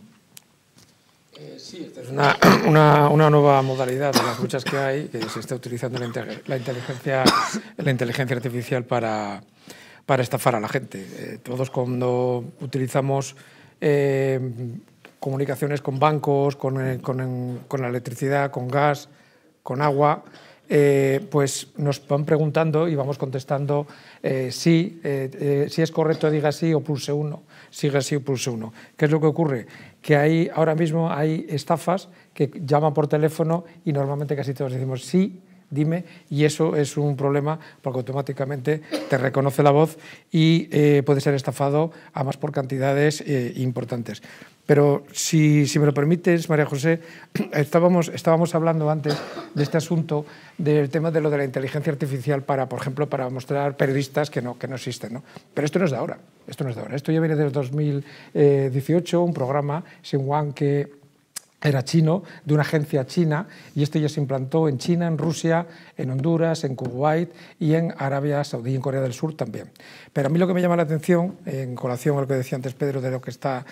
Sí, esta es una nueva modalidad de las muchas que hay, que se está utilizando la inteligencia artificial para estafar a la gente. Todos cuando utilizamos comunicaciones con bancos, con la electricidad, con gas, con agua, pues nos van preguntando y vamos contestando si es correcto diga sí o pulse 1, siga sí o pulse 1. ¿Qué es lo que ocurre? Que ahora mismo hay estafas que llaman por teléfono y normalmente casi todos decimos sí, dime, y eso es un problema porque automáticamente te reconoce la voz y puede ser estafado además por cantidades importantes. Pero si me lo permites, María José, estábamos hablando antes de este asunto del tema de lo de la inteligencia artificial por ejemplo, para mostrar periodistas que no existen, ¿no? Pero esto no es de ahora, esto ya viene del 2018, un programa, Xinhua, que era chino, de una agencia china, y esto ya se implantó en China, en Rusia, en Honduras, en Kuwait y en Arabia Saudí y en Corea del Sur también. Pero a mí lo que me llama la atención, en colación a lo que decía antes Pedro, de lo que está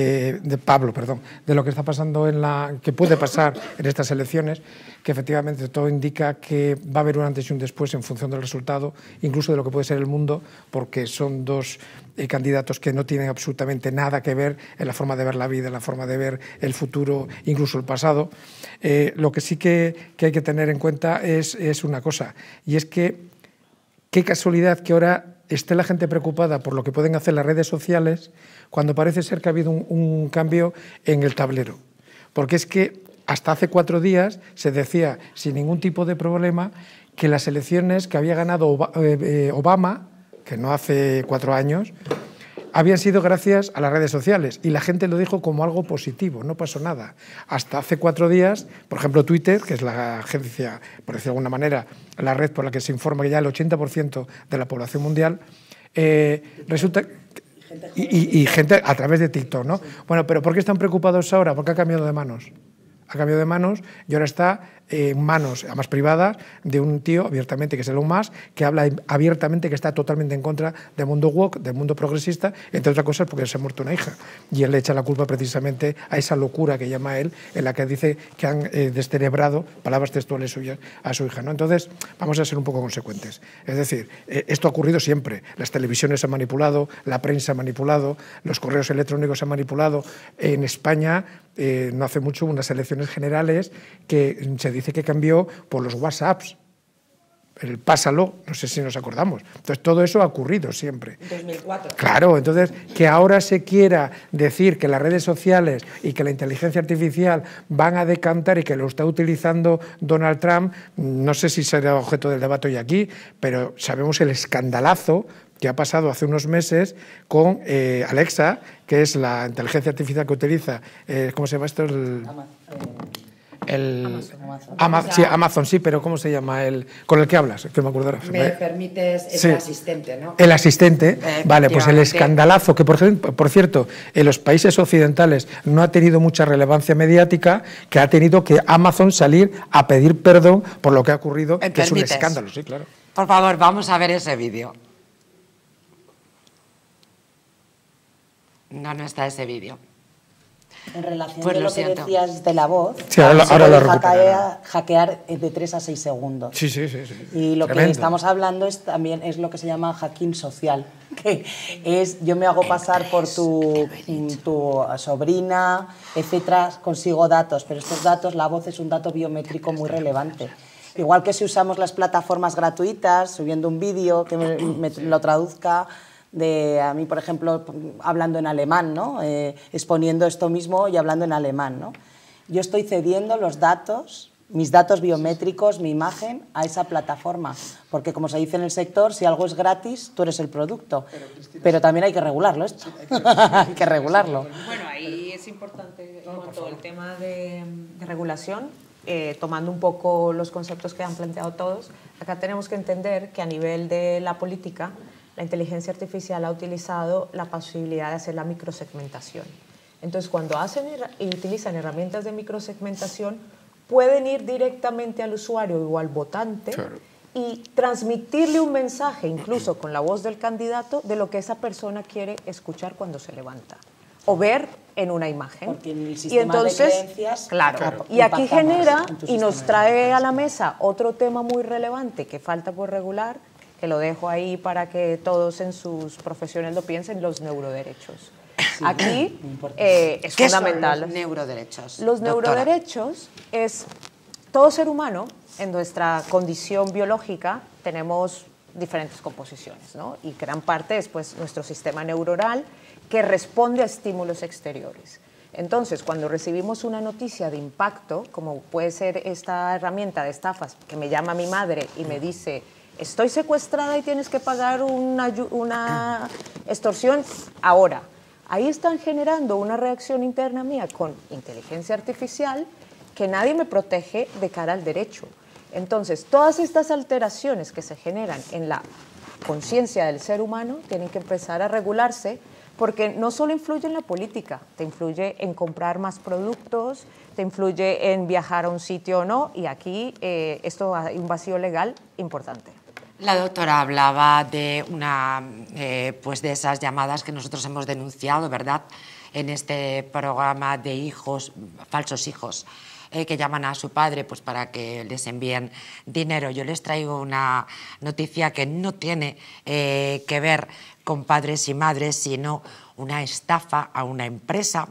pasando que puede pasar en estas elecciones, que efectivamente todo indica que va a haber un antes y un después en función del resultado, incluso de lo que puede ser el mundo, porque son dos candidatos que no tienen absolutamente nada que ver en la forma de ver la vida, en la forma de ver el futuro, incluso el pasado. Lo que sí que hay que tener en cuenta es una cosa, y es que qué casualidad que ahora esté la gente preocupada por lo que pueden hacer las redes sociales cuando parece ser que ha habido un cambio en el tablero. Porque es que hasta hace 4 días se decía sin ningún tipo de problema que las elecciones que había ganado Obama, que no hace 4 años, habían sido gracias a las redes sociales y la gente lo dijo como algo positivo, no pasó nada. Hasta hace 4 días, por ejemplo, Twitter, que es la agencia, por decirlo de alguna manera, la red por la que se informa que ya el 80% de la población mundial, resulta... Y gente a través de TikTok, ¿no? Bueno, pero ¿por qué están preocupados ahora? Porque ha cambiado de manos. Ha cambiado de manos y ahora está en manos, además privadas, de un tío abiertamente, que es Elon Musk, que habla abiertamente que está totalmente en contra del mundo woke, del mundo progresista, entre otras cosas porque se ha muerto una hija. Y él le echa la culpa precisamente a esa locura que llama él, en la que dice que han descerebrado, palabras textuales suyas, a su hija, ¿no? Entonces, vamos a ser un poco consecuentes. Es decir, esto ha ocurrido siempre. Las televisiones han manipulado, la prensa ha manipulado, los correos electrónicos han manipulado. En España, no hace mucho, unas elecciones generales que se dice que cambió por los WhatsApps. El pásalo, no sé si nos acordamos. Entonces, todo eso ha ocurrido siempre. 2004. Claro, entonces, que ahora se quiera decir que las redes sociales y que la inteligencia artificial van a decantar y que lo está utilizando Donald Trump, no sé si será objeto del debate hoy aquí, pero sabemos el escandalazo que ha pasado hace unos meses con Alexa, que es la inteligencia artificial que utiliza, ¿cómo se llama esto? Amazon, sí, pero ¿cómo se llama? Con el que hablas, que me acuerdo ahora. Me permites, es sí. el asistente, ¿no? El asistente, vale, pues el escandalazo, que por cierto, en los países occidentales no ha tenido mucha relevancia mediática, que ha tenido que Amazon salir a pedir perdón por lo que ha ocurrido, que es un escándalo, sí, claro. Por favor, vamos a ver ese vídeo. No está ese vídeo. En relación Pues de lo que decías de la voz, sí, ahora lo hackear de 3 a 6 segundos. Sí. Y lo Tremendo. que estamos hablando también es lo que se llama hacking social, que es yo me hago pasar por tu sobrina, etcétera, consigo datos, pero estos datos, la voz es un dato biométrico muy relevante. Igual que si usamos las plataformas gratuitas, subiendo un vídeo que me lo traduzca, a mí, por ejemplo, hablando en alemán, ¿no? Exponiendo esto mismo y hablando en alemán, ¿no? Yo estoy cediendo los datos, mis datos biométricos, mi imagen, a esa plataforma. Porque, como se dice en el sector, si algo es gratis, tú eres el producto. Pero también hay que regularlo esto. Hay que regularlo. Bueno, ahí es importante en cuanto al tema de regulación, tomando un poco los conceptos que han planteado todos, acá tenemos que entender que a nivel de la política, la inteligencia artificial ha utilizado la posibilidad de hacer la microsegmentación. Entonces, cuando utilizan herramientas de microsegmentación, pueden ir directamente al usuario o al votante, claro, y transmitirle un mensaje, incluso con la voz del candidato, de lo que esa persona quiere escuchar cuando se levanta o ver en una imagen. Porque en el sistema y entonces, de creencias, claro, y aquí genera y nos trae a la mesa otro tema muy relevante que falta por regular, que lo dejo ahí para que todos en sus profesiones lo piensen, los neuroderechos. Sí, aquí es fundamental. ¿Qué son los neuroderechos? Los neuroderechos es todo ser humano, en nuestra condición biológica, tenemos diferentes composiciones, ¿no? Y gran parte es pues, nuestro sistema neuronal que responde a estímulos exteriores. Entonces, cuando recibimos una noticia de impacto, como puede ser esta herramienta de estafas, que me llama mi madre y me dice: estoy secuestrada y tienes que pagar una extorsión ahora. Ahí están generando una reacción interna mía con inteligencia artificial que nadie me protege de cara al derecho. Entonces, todas estas alteraciones que se generan en la conciencia del ser humano tienen que empezar a regularse, porque no solo influye en la política, te influye en comprar más productos, te influye en viajar a un sitio o no, y aquí esto hay un vacío legal importante. La doctora hablaba de pues de esas llamadas que nosotros hemos denunciado, ¿verdad?, en este programa de hijos, falsos hijos, que llaman a su padre pues para que les envíen dinero. Yo les traigo una noticia que no tiene que ver con padres y madres, sino una estafa a una empresa.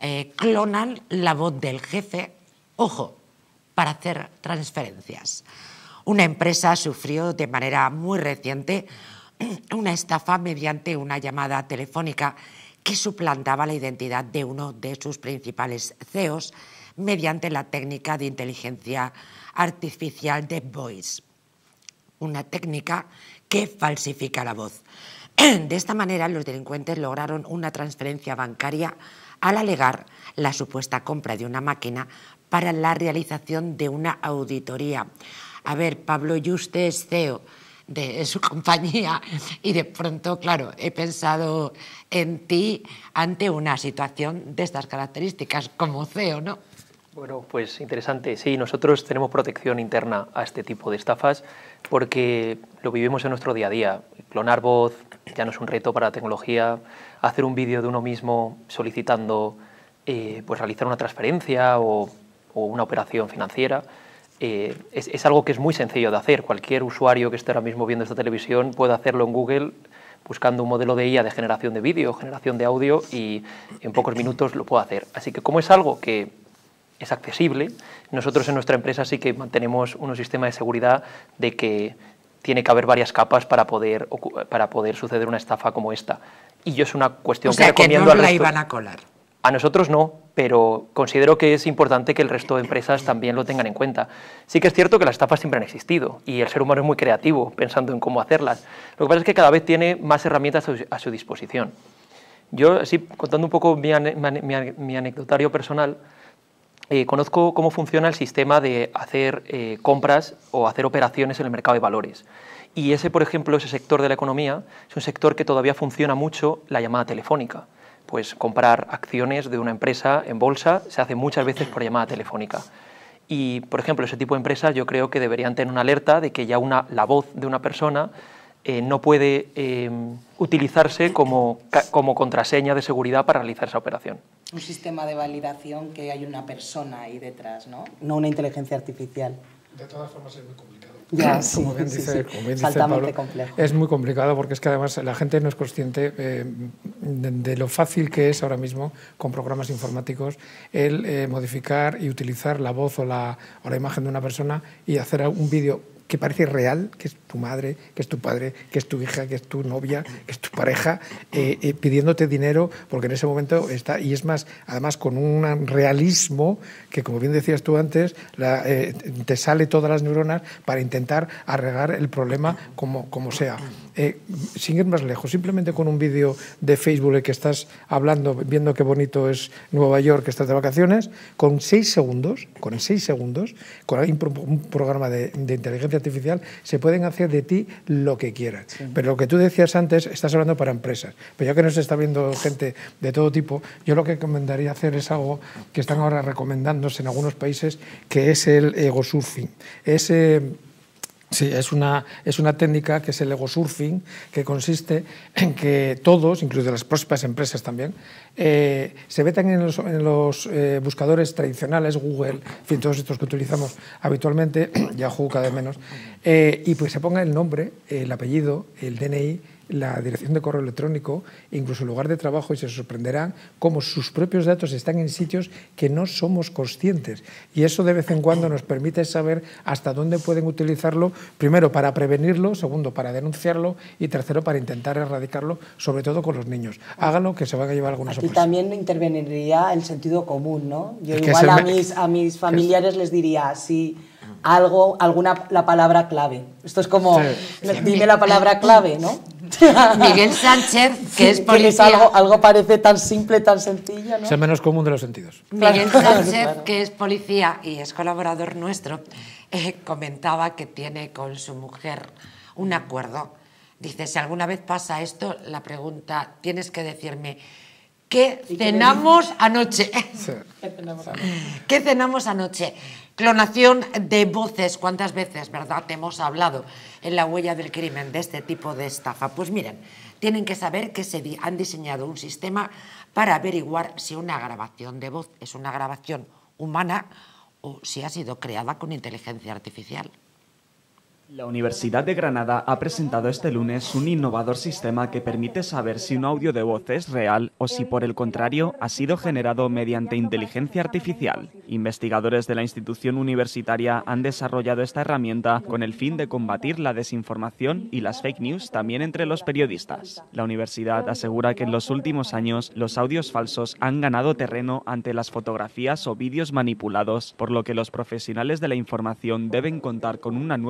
Clonan la voz del jefe, ojo, para hacer transferencias. Una empresa sufrió de manera muy reciente una estafa mediante una llamada telefónica que suplantaba la identidad de uno de sus principales CEOs mediante la técnica de inteligencia artificial de Voice, una técnica que falsifica la voz. De esta manera, los delincuentes lograron una transferencia bancaria al alegar la supuesta compra de una máquina para la realización de una auditoría. A ver, Pablo Yuste es CEO de su compañía y de pronto, claro, he pensado en ti ante una situación de estas características como CEO, ¿no? Bueno, pues interesante. Sí, nosotros tenemos protección interna a este tipo de estafas porque lo vivimos en nuestro día a día. Clonar voz ya no es un reto para la tecnología. Hacer un vídeo de uno mismo solicitando pues realizar una transferencia o una operación financiera es algo que es muy sencillo de hacer. Cualquier usuario que esté ahora mismo viendo esta televisión puede hacerlo en Google buscando un modelo de IA de generación de vídeo, generación de audio, y en pocos minutos lo puede hacer. Así que como es algo que es accesible, nosotros en nuestra empresa sí que mantenemos un sistema de seguridad de que tiene que haber varias capas para poder suceder una estafa como esta. Y yo es una cuestión que recomiendo al resto. ¿O sea, que no la iban a colar? A nosotros no, pero considero que es importante que el resto de empresas también lo tengan en cuenta. Sí que es cierto que las estafas siempre han existido y el ser humano es muy creativo pensando en cómo hacerlas. Lo que pasa es que cada vez tiene más herramientas a su disposición. Yo, así, contando un poco mi anecdotario personal, conozco cómo funciona el sistema de hacer compras o hacer operaciones en el mercado de valores. Y ese, por ejemplo, ese sector de la economía es un sector que todavía funciona mucho la llamada telefónica. Pues comprar acciones de una empresa en bolsa se hace muchas veces por llamada telefónica. Y, por ejemplo, ese tipo de empresas yo creo que deberían tener una alerta de que ya la voz de una persona no puede utilizarse como contraseña de seguridad para realizar esa operación. Un sistema de validación que hay una persona ahí detrás, ¿no? No una inteligencia artificial. De todas formas es muy complicado. Ya, sí, como bien dice altamente Pablo, complejo. es muy complicado porque es que además la gente no es consciente de lo fácil que es ahora mismo con programas informáticos el modificar y utilizar la voz o la imagen de una persona y hacer un vídeo que parece real, que es tu madre, que es tu padre, que es tu hija, que es tu novia, que es tu pareja, pidiéndote dinero, porque en ese momento está, y es más, además con un realismo que, como bien decías tú antes, te sale todas las neuronas para intentar arreglar el problema como sea. Sin ir más lejos, simplemente con un vídeo de Facebook en el que estás hablando, viendo qué bonito es Nueva York, que estás de vacaciones, con 6 segundos, con un programa de inteligencia artificial, se pueden hacer de ti lo que quieran. Sí. Pero lo que tú decías antes, estás hablando para empresas. Pero ya que nos está viendo gente de todo tipo, yo lo que recomendaría hacer es algo que están ahora recomendándose en algunos países, que es el egosurfing. Sí, es una técnica que es el egosurfing, que consiste en que todos, incluso las próximas empresas también, se metan en los buscadores tradicionales, Google, en fin, todos estos que utilizamos habitualmente, Yahoo cada vez menos, y pues se ponga el nombre, el apellido, el DNI, la dirección de correo electrónico, incluso el lugar de trabajo, y se sorprenderán cómo sus propios datos están en sitios que no somos conscientes. Y eso de vez en cuando nos permite saber hasta dónde pueden utilizarlo, primero para prevenirlo, segundo para denunciarlo y tercero para intentar erradicarlo, sobre todo con los niños. Háganlo, que se van a llevar algunas sorpresas. Aquí también interveniría el sentido común, ¿no? Yo igual a mis familiares les diría, si la palabra clave. Esto es como, dime la palabra clave, ¿no? Miguel Sánchez, que es policía. Algo parece tan simple, tan sencillo, ¿no? Es el menos común de los sentidos. Miguel Sánchez, que es policía y es colaborador nuestro, comentaba que tiene con su mujer un acuerdo. Dice, si alguna vez pasa esto, la pregunta, tienes que decirme, ¿qué cenamos anoche? Sí. ¿Qué cenamos anoche? Clonación de voces, ¿cuántas veces, verdad, hemos hablado en La huella del crimen de este tipo de estafa? Pues miren, tienen que saber que han diseñado un sistema para averiguar si una grabación de voz es una grabación humana o si ha sido creada con inteligencia artificial. La Universidad de Granada ha presentado este lunes un innovador sistema que permite saber si un audio de voz es real o si, por el contrario, ha sido generado mediante inteligencia artificial. Investigadores de la institución universitaria han desarrollado esta herramienta con el fin de combatir la desinformación y las fake news también entre los periodistas. La universidad asegura que en los últimos años los audios falsos han ganado terreno ante las fotografías o vídeos manipulados, por lo que los profesionales de la información deben contar con una nueva fuente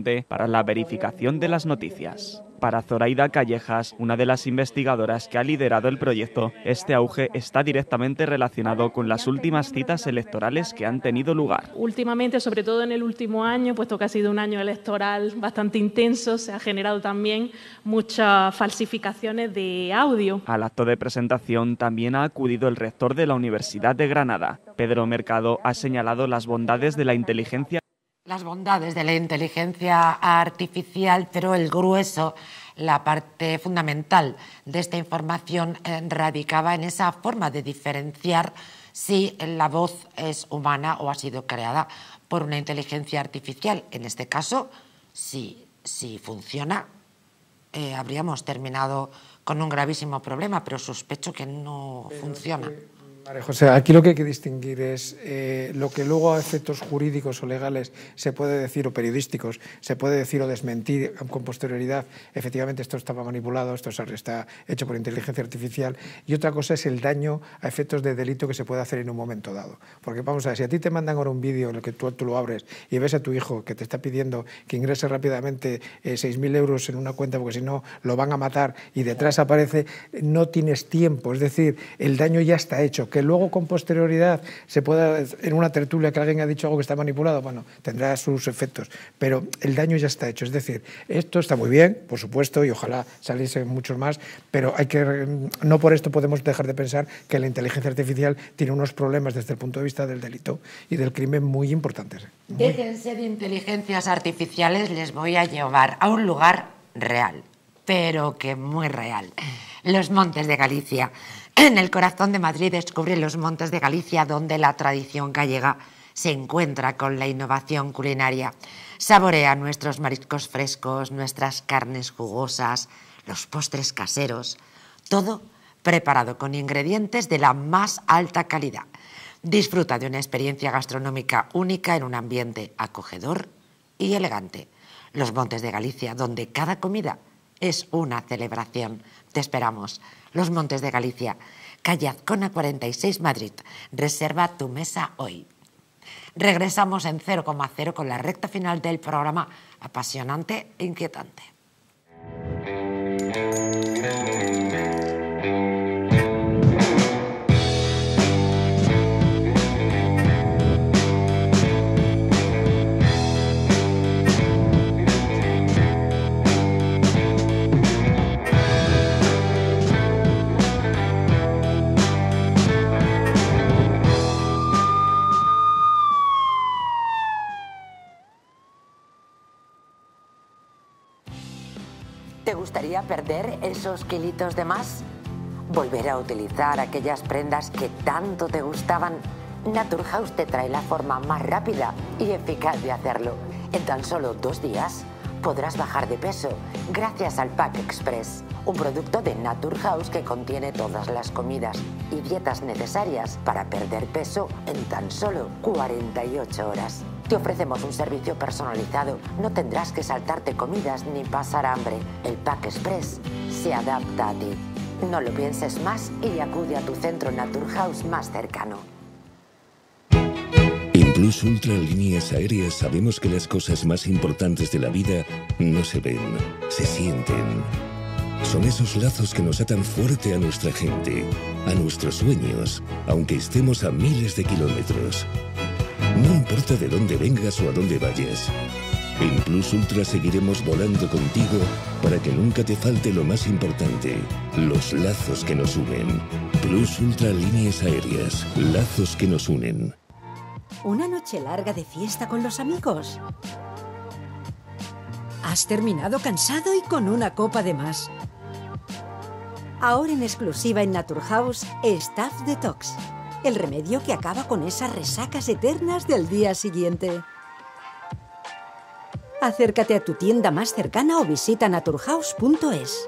importante para la verificación de las noticias. Para Zoraida Callejas, una de las investigadoras que ha liderado el proyecto, este auge está directamente relacionado con las últimas citas electorales que han tenido lugar. Últimamente, sobre todo en el último año, puesto que ha sido un año electoral bastante intenso, se ha generado también muchas falsificaciones de audio. Al acto de presentación también ha acudido el rector de la Universidad de Granada. Pedro Mercado ha señalado las bondades de la inteligencia. Las bondades de la inteligencia artificial, pero el grueso, la parte fundamental de esta información radicaba en esa forma de diferenciar si la voz es humana o ha sido creada por una inteligencia artificial. En este caso, si funciona, habríamos terminado con un gravísimo problema, pero sospecho que no funciona. María José, aquí lo que hay que distinguir es lo que luego a efectos jurídicos o legales se puede decir, o periodísticos, se puede decir o desmentir con posterioridad, efectivamente esto estaba manipulado, esto está hecho por inteligencia artificial, y otra cosa es el daño a efectos de delito que se puede hacer en un momento dado. Porque vamos a ver, si a ti te mandan ahora un vídeo en el que tú lo abres y ves a tu hijo que te está pidiendo que ingrese rápidamente 6.000 euros en una cuenta porque si no lo van a matar y detrás aparece, no tienes tiempo, es decir, el daño ya está hecho. Que luego con posterioridad se pueda, en una tertulia que alguien ha dicho algo que está manipulado, bueno, tendrá sus efectos, pero el daño ya está hecho. Es decir, esto está muy bien, por supuesto, y ojalá saliesen muchos más, pero no por esto podemos dejar de pensar que la inteligencia artificial tiene unos problemas desde el punto de vista del delito y del crimen muy importantes. Déjense de inteligencias artificiales, les voy a llevar a un lugar real, pero que muy real. Los Montes de Galicia. En el corazón de Madrid descubre los Montes de Galicia, donde la tradición gallega se encuentra con la innovación culinaria. Saborea nuestros mariscos frescos, nuestras carnes jugosas, los postres caseros, todo preparado con ingredientes de la más alta calidad. Disfruta de una experiencia gastronómica única en un ambiente acogedor y elegante. Los Montes de Galicia, donde cada comida es una celebración. Te esperamos. Los Montes de Galicia, calle Azcona 46, Madrid. Reserva tu mesa hoy. Regresamos en 0,0 con la recta final del programa, apasionante e inquietante. ¿Te gustaría perder esos kilitos de más? ¿Volver a utilizar aquellas prendas que tanto te gustaban? Naturhaus te trae la forma más rápida y eficaz de hacerlo. En tan solo 2 días podrás bajar de peso gracias al Pack Express, un producto de Naturhaus que contiene todas las comidas y dietas necesarias para perder peso en tan solo 48 horas. Te ofrecemos un servicio personalizado, no tendrás que saltarte comidas ni pasar hambre. El Pack Express se adapta a ti. No lo pienses más y acude a tu centro Naturhaus más cercano. En Plus Ultra Líneas Aéreas sabemos que las cosas más importantes de la vida no se ven, se sienten. Son esos lazos que nos atan fuerte a nuestra gente, a nuestros sueños, aunque estemos a miles de kilómetros. No importa de dónde vengas o a dónde vayas. En Plus Ultra seguiremos volando contigo para que nunca te falte lo más importante, los lazos que nos unen. Plus Ultra Líneas Aéreas, lazos que nos unen. ¿Una noche larga de fiesta con los amigos? ¿Has terminado cansado y con una copa de más? Ahora en exclusiva en Naturhaus, Staff Detox. El remedio que acaba con esas resacas eternas del día siguiente. Acércate a tu tienda más cercana o visita naturhaus.es.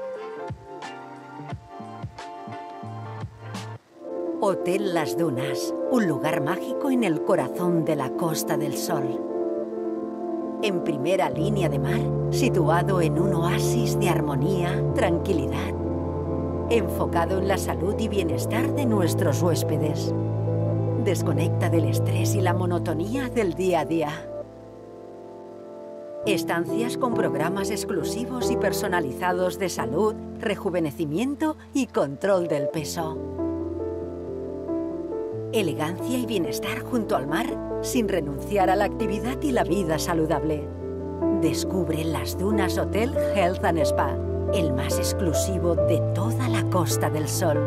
Hotel Las Dunas, un lugar mágico en el corazón de la Costa del Sol. En primera línea de mar, situado en un oasis de armonía, tranquilidad, enfocado en la salud y bienestar de nuestros huéspedes. Desconecta del estrés y la monotonía del día a día. Estancias con programas exclusivos y personalizados de salud, rejuvenecimiento y control del peso. Elegancia y bienestar junto al mar, sin renunciar a la actividad y la vida saludable. Descubre Las Dunas Hotel Health and Spa, el más exclusivo de toda la Costa del Sol.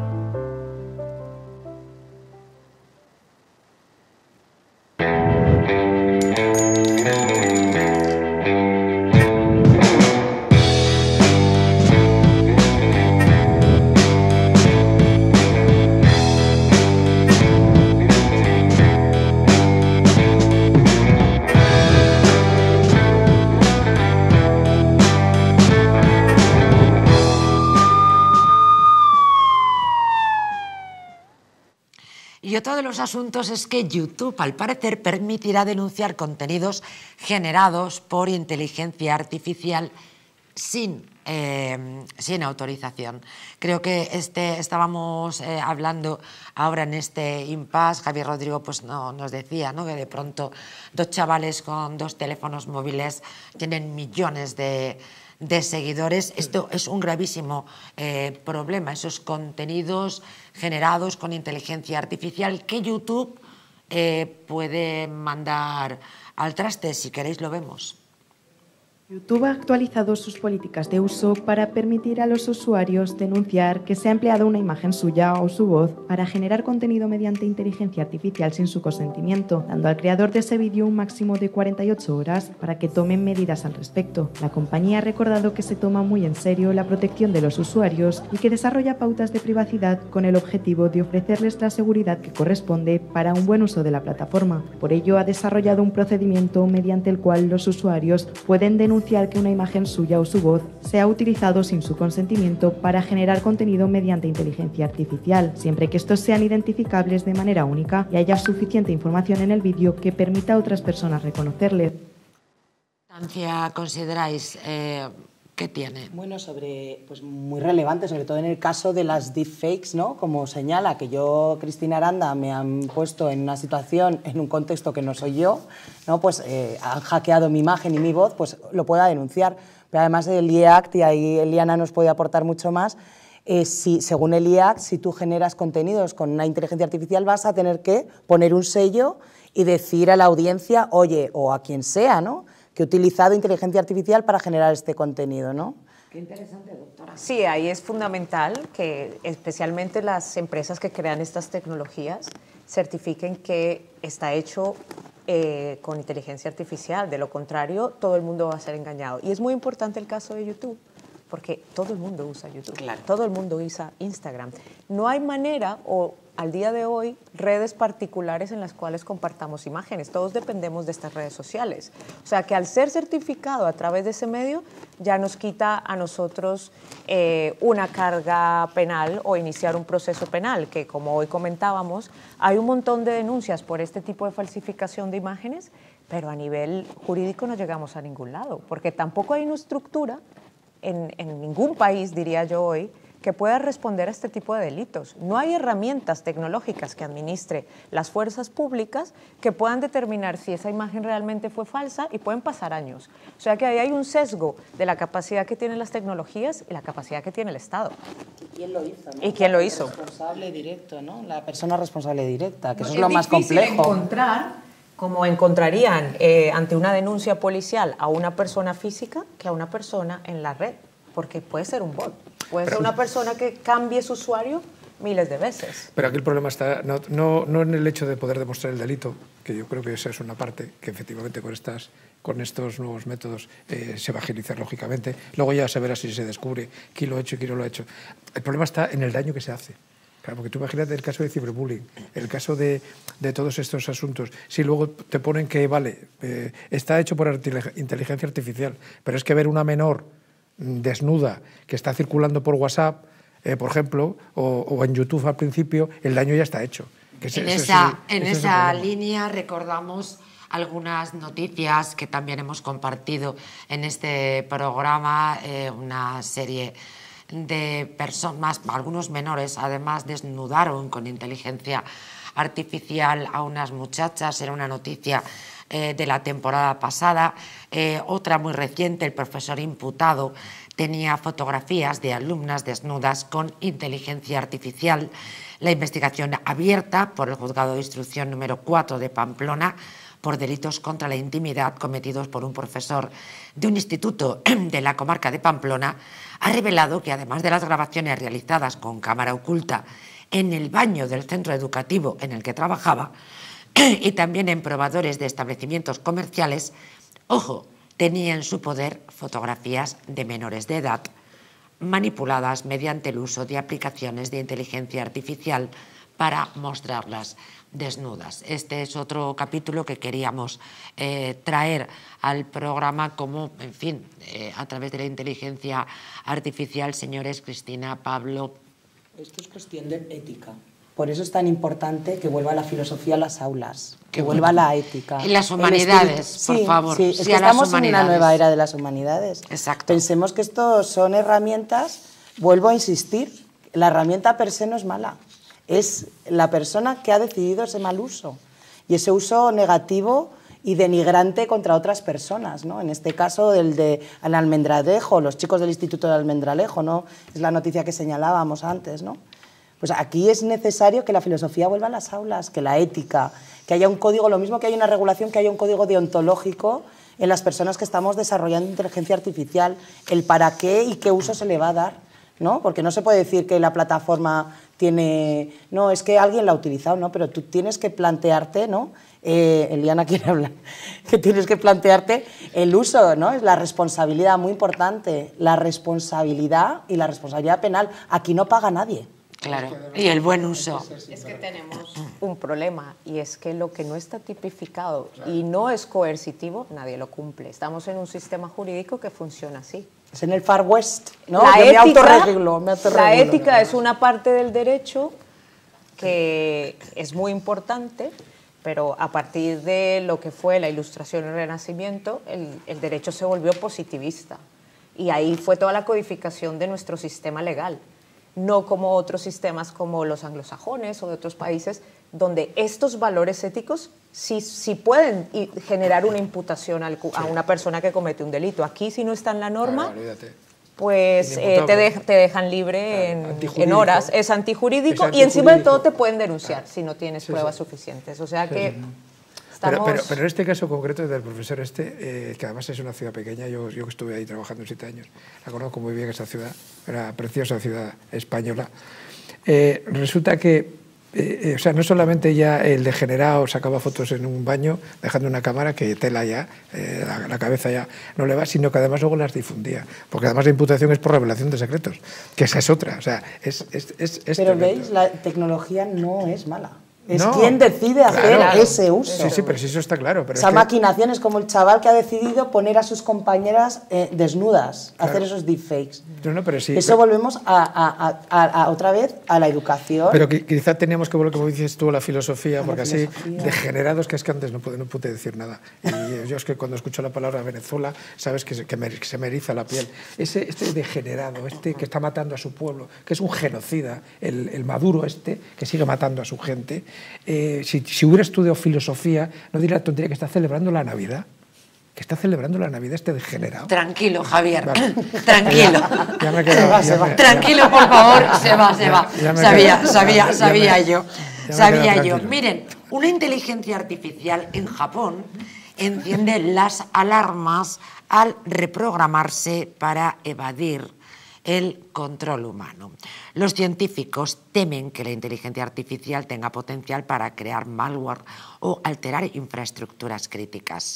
Y otro de los asuntos es que YouTube, al parecer, permitirá denunciar contenidos generados por inteligencia artificial sin autorización. Creo que estábamos hablando ahora en este impasse. Javier Rodrigo pues nos decía, ¿no?, que de pronto 2 chavales con 2 teléfonos móviles tienen millones de seguidores. Esto es un gravísimo problema, esos contenidos generados con inteligencia artificial que YouTube puede mandar al traste. Si queréis lo vemos. YouTube ha actualizado sus políticas de uso para permitir a los usuarios denunciar que se ha empleado una imagen suya o su voz para generar contenido mediante inteligencia artificial sin su consentimiento, dando al creador de ese vídeo un máximo de 48 horas para que tomen medidas al respecto. La compañía ha recordado que se toma muy en serio la protección de los usuarios y que desarrolla pautas de privacidad con el objetivo de ofrecerles la seguridad que corresponde para un buen uso de la plataforma. Por ello, ha desarrollado un procedimiento mediante el cual los usuarios pueden denunciar que una imagen suya o su voz se ha utilizado sin su consentimiento para generar contenido mediante inteligencia artificial, siempre que estos sean identificables de manera única y haya suficiente información en el vídeo que permita a otras personas reconocerle. ¿Qué importancia consideráis que tiene? Bueno, pues muy relevante, sobre todo en el caso de las deepfakes, ¿no? Como señala, que yo, Cristina Aranda, me han puesto en una situación, en un contexto que no soy yo, ¿no? Pues han hackeado mi imagen y mi voz, pues lo pueda denunciar. Pero además el IEACT, y ahí Eliana nos puede aportar mucho más, según el IEACT, si tú generas contenidos con una inteligencia artificial vas a tener que poner un sello y decir a la audiencia, oye, o a quien sea, ¿no?, que he utilizado inteligencia artificial para generar este contenido, ¿no? Qué interesante, doctora. Sí, ahí es fundamental que especialmente las empresas que crean estas tecnologías certifiquen que está hecho con inteligencia artificial. De lo contrario, todo el mundo va a ser engañado. Y es muy importante el caso de YouTube, porque todo el mundo usa YouTube, claro. Todo el mundo usa Instagram. No hay manera, o al día de hoy, redes particulares en las cuales compartamos imágenes. Todos dependemos de estas redes sociales. O sea que al ser certificado a través de ese medio, ya nos quita a nosotros una carga penal o iniciar un proceso penal, que como hoy comentábamos, hay un montón de denuncias por este tipo de falsificación de imágenes, pero a nivel jurídico no llegamos a ningún lado, porque tampoco hay una estructura en ningún país, diría yo hoy, que pueda responder a este tipo de delitos. No hay herramientas tecnológicas que administre las fuerzas públicas que puedan determinar si esa imagen realmente fue falsa, y pueden pasar años. O sea que ahí hay un sesgo de la capacidad que tienen las tecnologías y la capacidad que tiene el Estado. ¿Y quién lo hizo, no? ¿Y quién lo hizo? El responsable directo, ¿no? La persona responsable directa, que eso es lo más complejo. Es difícil encontrar, como encontrarían ante una denuncia policial a una persona física, que a una persona en la red, porque puede ser un bot. Puede ser una persona que cambie su usuario miles de veces. Pero aquí el problema está no en el hecho de poder demostrar el delito, que yo creo que esa es una parte que efectivamente con estos nuevos métodos se va a agilizar lógicamente. Luego ya se verá si se descubre quién lo ha hecho y quién no lo ha hecho. El problema está en el daño que se hace. Claro, porque tú imagínate el caso de ciberbullying, el caso de todos estos asuntos. Si luego te ponen que, vale, está hecho por inteligencia artificial, pero es que ver una menor desnuda que está circulando por WhatsApp, por ejemplo, o en YouTube al principio, el daño ya está hecho. En esa línea recordamos algunas noticias que también hemos compartido en este programa, una serie de personas, algunos menores, además desnudaron con inteligencia artificial a unas muchachas. Era una noticia de la temporada pasada. Otra muy reciente, el profesor imputado tenía fotografías de alumnas desnudas con inteligencia artificial. La investigación abierta por el Juzgado de Instrucción número 4 de Pamplona por delitos contra la intimidad cometidos por un profesor de un instituto de la comarca de Pamplona ha revelado que, además de las grabaciones realizadas con cámara oculta en el baño del centro educativo en el que trabajaba y también en probadores de establecimientos comerciales, ojo, tenía en su poder fotografías de menores de edad manipuladas mediante el uso de aplicaciones de inteligencia artificial para mostrarlas desnudas. Este es otro capítulo que queríamos traer al programa como, en fin, a través de la inteligencia artificial. Señores, Cristina, Pablo. Esto es cuestión de ética. Por eso es tan importante que vuelva la filosofía a las aulas, que vuelva la ética. Y las humanidades, por favor. Sí, es que estamos en una nueva era de las humanidades. Exacto. Pensemos que esto son herramientas, vuelvo a insistir, la herramienta per se no es mala. Es la persona que ha decidido ese mal uso y ese uso negativo y denigrante contra otras personas, ¿no? En este caso el de al Almendralejo, los chicos del Instituto de Almendralejo, ¿no? Es la noticia que señalábamos antes, ¿no? Pues aquí es necesario que la filosofía vuelva a las aulas, que la ética, que haya un código, lo mismo que hay una regulación, que haya un código deontológico en las personas que estamos desarrollando inteligencia artificial, el para qué y qué uso se le va a dar, ¿no? Porque no se puede decir que la plataforma tiene... No, es que alguien la ha utilizado, ¿no? Pero tú tienes que plantearte, ¿no? Eliana quiere hablar, que tienes que plantearte el uso, ¿no? Es la responsabilidad, muy importante, la responsabilidad y la responsabilidad penal. Aquí no paga nadie. Claro, y el buen uso. Es que tenemos un problema y es que lo que no está tipificado y no es coercitivo, nadie lo cumple. Estamos en un sistema jurídico que funciona así. Es en el Far West, ¿no? La Yo ética, la ética es una parte del derecho que es muy importante, pero a partir de lo que fue la Ilustración y el Renacimiento, el derecho se volvió positivista. Y ahí fue toda la codificación de nuestro sistema legal. No como otros sistemas como los anglosajones o de otros países, donde estos valores éticos sí pueden generar una imputación a una persona que comete un delito. Aquí, si no está en la norma, pues te dejan libre en horas. Es antijurídico y encima de todo te pueden denunciar si no tienes pruebas suficientes. O sea que... Pero en este caso concreto del profesor que además es una ciudad pequeña, yo que estuve ahí trabajando 7 años, la conozco muy bien esa ciudad, una preciosa ciudad española. Resulta que, o sea, no solamente ya el degenerado sacaba fotos en un baño dejando una cámara que tela ya, la cabeza ya no le va, sino que además luego las difundía, porque además la imputación es por revelación de secretos, que esa es otra. O sea, pero veis, la tecnología no es mala. Es quien decide hacer ese uso. Sí, pero sí, eso está claro. Pero esa maquinación es como el chaval que ha decidido poner a sus compañeras desnudas, hacer esos deepfakes. Eso volvemos otra vez a la educación. Pero quizá teníamos que volver, como dices tú, a la filosofía, porque así, degenerados, que es que antes no pude decir nada. Y yo es que cuando escucho la palabra Venezuela, sabes que se me eriza la piel. Este degenerado, que está matando a su pueblo, que es un genocida, el Maduro que sigue matando a su gente. Si hubiera estudiado filosofía, no diría la tontería que está celebrando la Navidad. Que está celebrando la Navidad degenerado. Tranquilo, Javier. Vale. Tranquilo. Ya me he quedado, Tranquilo, por favor. Se va. Sabía yo. Miren, una inteligencia artificial en Japón enciende las alarmas al reprogramarse para evadir el control humano. Los científicos temen que la inteligencia artificial tenga potencial para crear malware o alterar infraestructuras críticas.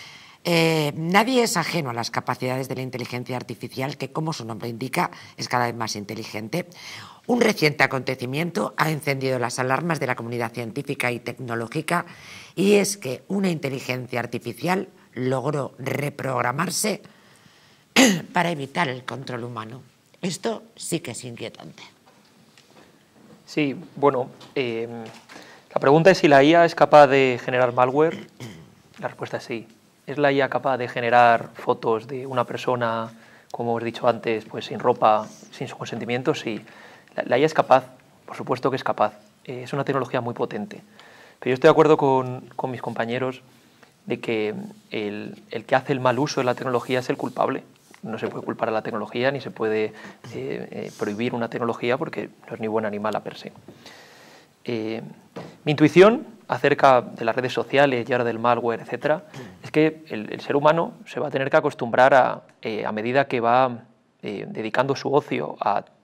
Nadie es ajeno a las capacidades de la inteligencia artificial, que, como su nombre indica, es cada vez más inteligente. Un reciente acontecimiento ha encendido las alarmas de la comunidad científica y tecnológica, y es que una inteligencia artificial logró reprogramarse para evitar el control humano. Esto sí que es inquietante. Sí, bueno, la pregunta es si la IA es capaz de generar malware. La respuesta es sí. ¿Es la IA capaz de generar fotos de una persona, como hemos dicho antes, pues sin ropa, sin su consentimiento? Sí. La IA es capaz, por supuesto que es capaz. Es una tecnología muy potente. Pero yo estoy de acuerdo con mis compañeros de que el que hace el mal uso de la tecnología es el culpable. No se puede culpar a la tecnología ni se puede prohibir una tecnología porque no es ni buena ni mala per se. Mi intuición acerca de las redes sociales y ahora del malware, etcétera, es que el ser humano se va a tener que acostumbrar a medida que va dedicando su ocio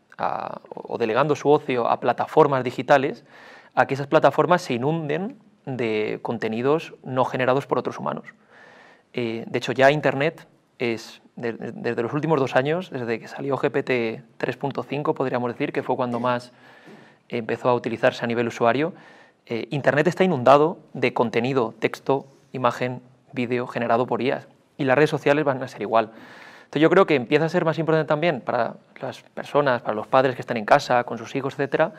o delegando su ocio a plataformas digitales, a que esas plataformas se inunden de contenidos no generados por otros humanos. De hecho, ya Internet es, desde los últimos 2 años, desde que salió GPT 3.5, podríamos decir, que fue cuando más empezó a utilizarse a nivel usuario, Internet está inundado de contenido, texto, imagen, vídeo generado por IAs. Y las redes sociales van a ser igual. Entonces yo creo que empieza a ser más importante también para las personas, para los padres que están en casa, con sus hijos, etcétera,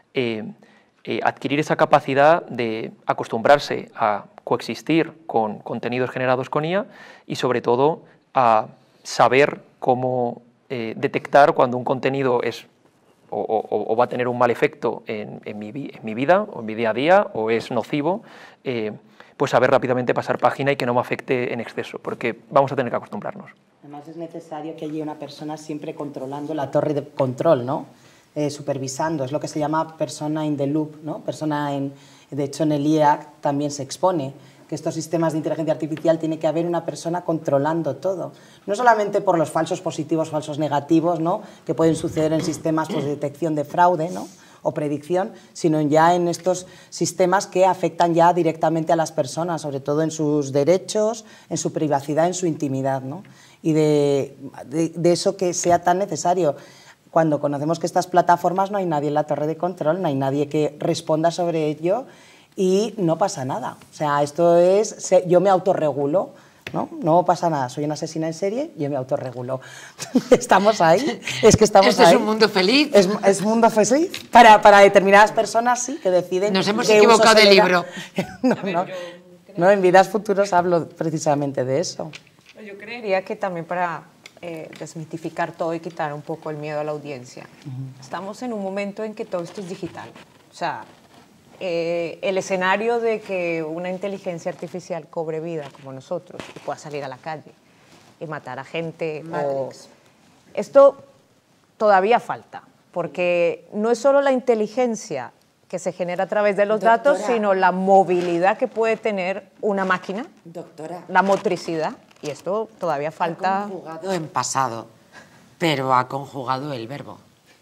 adquirir esa capacidad de acostumbrarse a coexistir con contenidos generados con IA y sobre todo a saber cómo detectar cuando un contenido es o va a tener un mal efecto en mi vida o en mi día a día o es nocivo, pues saber rápidamente pasar página y que no me afecte en exceso, porque vamos a tener que acostumbrarnos. Además es necesario que haya una persona siempre controlando la torre de control, ¿no? Supervisando, es lo que se llama persona in the loop, ¿no? De hecho en el IEAC también se expone que estos sistemas de inteligencia artificial tiene que haber una persona controlando todo. No solamente por los falsos positivos, falsos negativos, ¿no? Que pueden suceder en sistemas pues, de detección de fraude, ¿no? O predicción, sino ya en estos sistemas que afectan ya directamente a las personas, sobre todo en sus derechos, en su privacidad, en su intimidad, ¿no? Y de eso que sea tan necesario. Cuando conocemos que estas plataformas no hay nadie en la torre de control, no hay nadie que responda sobre ello y no pasa nada. O sea, esto es, yo me autorregulo, ¿no? No pasa nada, soy una asesina en serie, yo me autorregulo. Estamos ahí, es que estamos ¿Este ahí. es un mundo feliz? Es mundo feliz. Para determinadas personas sí, que deciden... Nos hemos equivocado de libro. No, en Vidas Futuros hablo precisamente de eso. Yo creería que también para desmitificar todo y quitar un poco el miedo a la audiencia. Estamos en un momento en que todo esto es digital. O sea, el escenario de que una inteligencia artificial cobre vida como nosotros y pueda salir a la calle y matar a gente, esto todavía falta, porque no es solo la inteligencia que se genera a través de los datos, sino la movilidad que puede tener una máquina, la motricidad, y esto todavía falta... Ha conjugado en pasado, pero ha conjugado el verbo.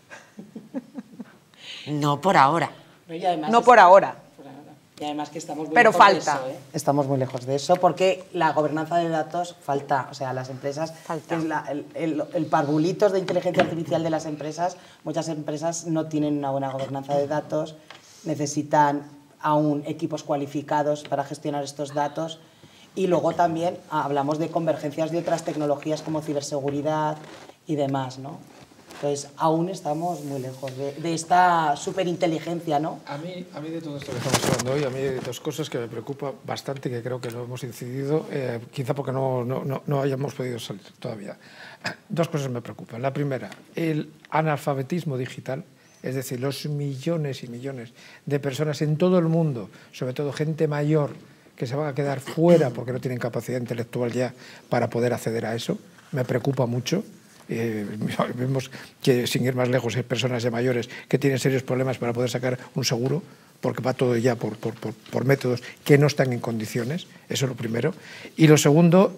No por ahora. No por ahora. Y además que estamos muy pero lejos falta. de eso, ¿eh? Estamos muy lejos de eso porque la gobernanza de datos falta. O sea, las empresas, que es el parvulitos de inteligencia artificial de las empresas, muchas empresas no tienen una buena gobernanza de datos, necesitan aún equipos cualificados para gestionar estos datos. Y luego también hablamos de convergencias de otras tecnologías como ciberseguridad y demás, ¿no? Entonces, aún estamos muy lejos de esta superinteligencia, ¿no? A mí de todo esto que estamos hablando hoy, a mí hay 2 cosas que me preocupan bastante, que creo que no hemos incidido, quizá porque no hayamos podido salir todavía. 2 cosas me preocupan. La primera, el analfabetismo digital, es decir, los millones y millones de personas en todo el mundo, sobre todo gente mayor, que se van a quedar fuera porque no tienen capacidad intelectual ya para poder acceder a eso, me preocupa mucho. Vemos que, sin ir más lejos, hay personas ya mayores que tienen serios problemas para poder sacar un seguro, porque va todo ya por métodos que no están en condiciones. Eso es lo primero. Y lo segundo,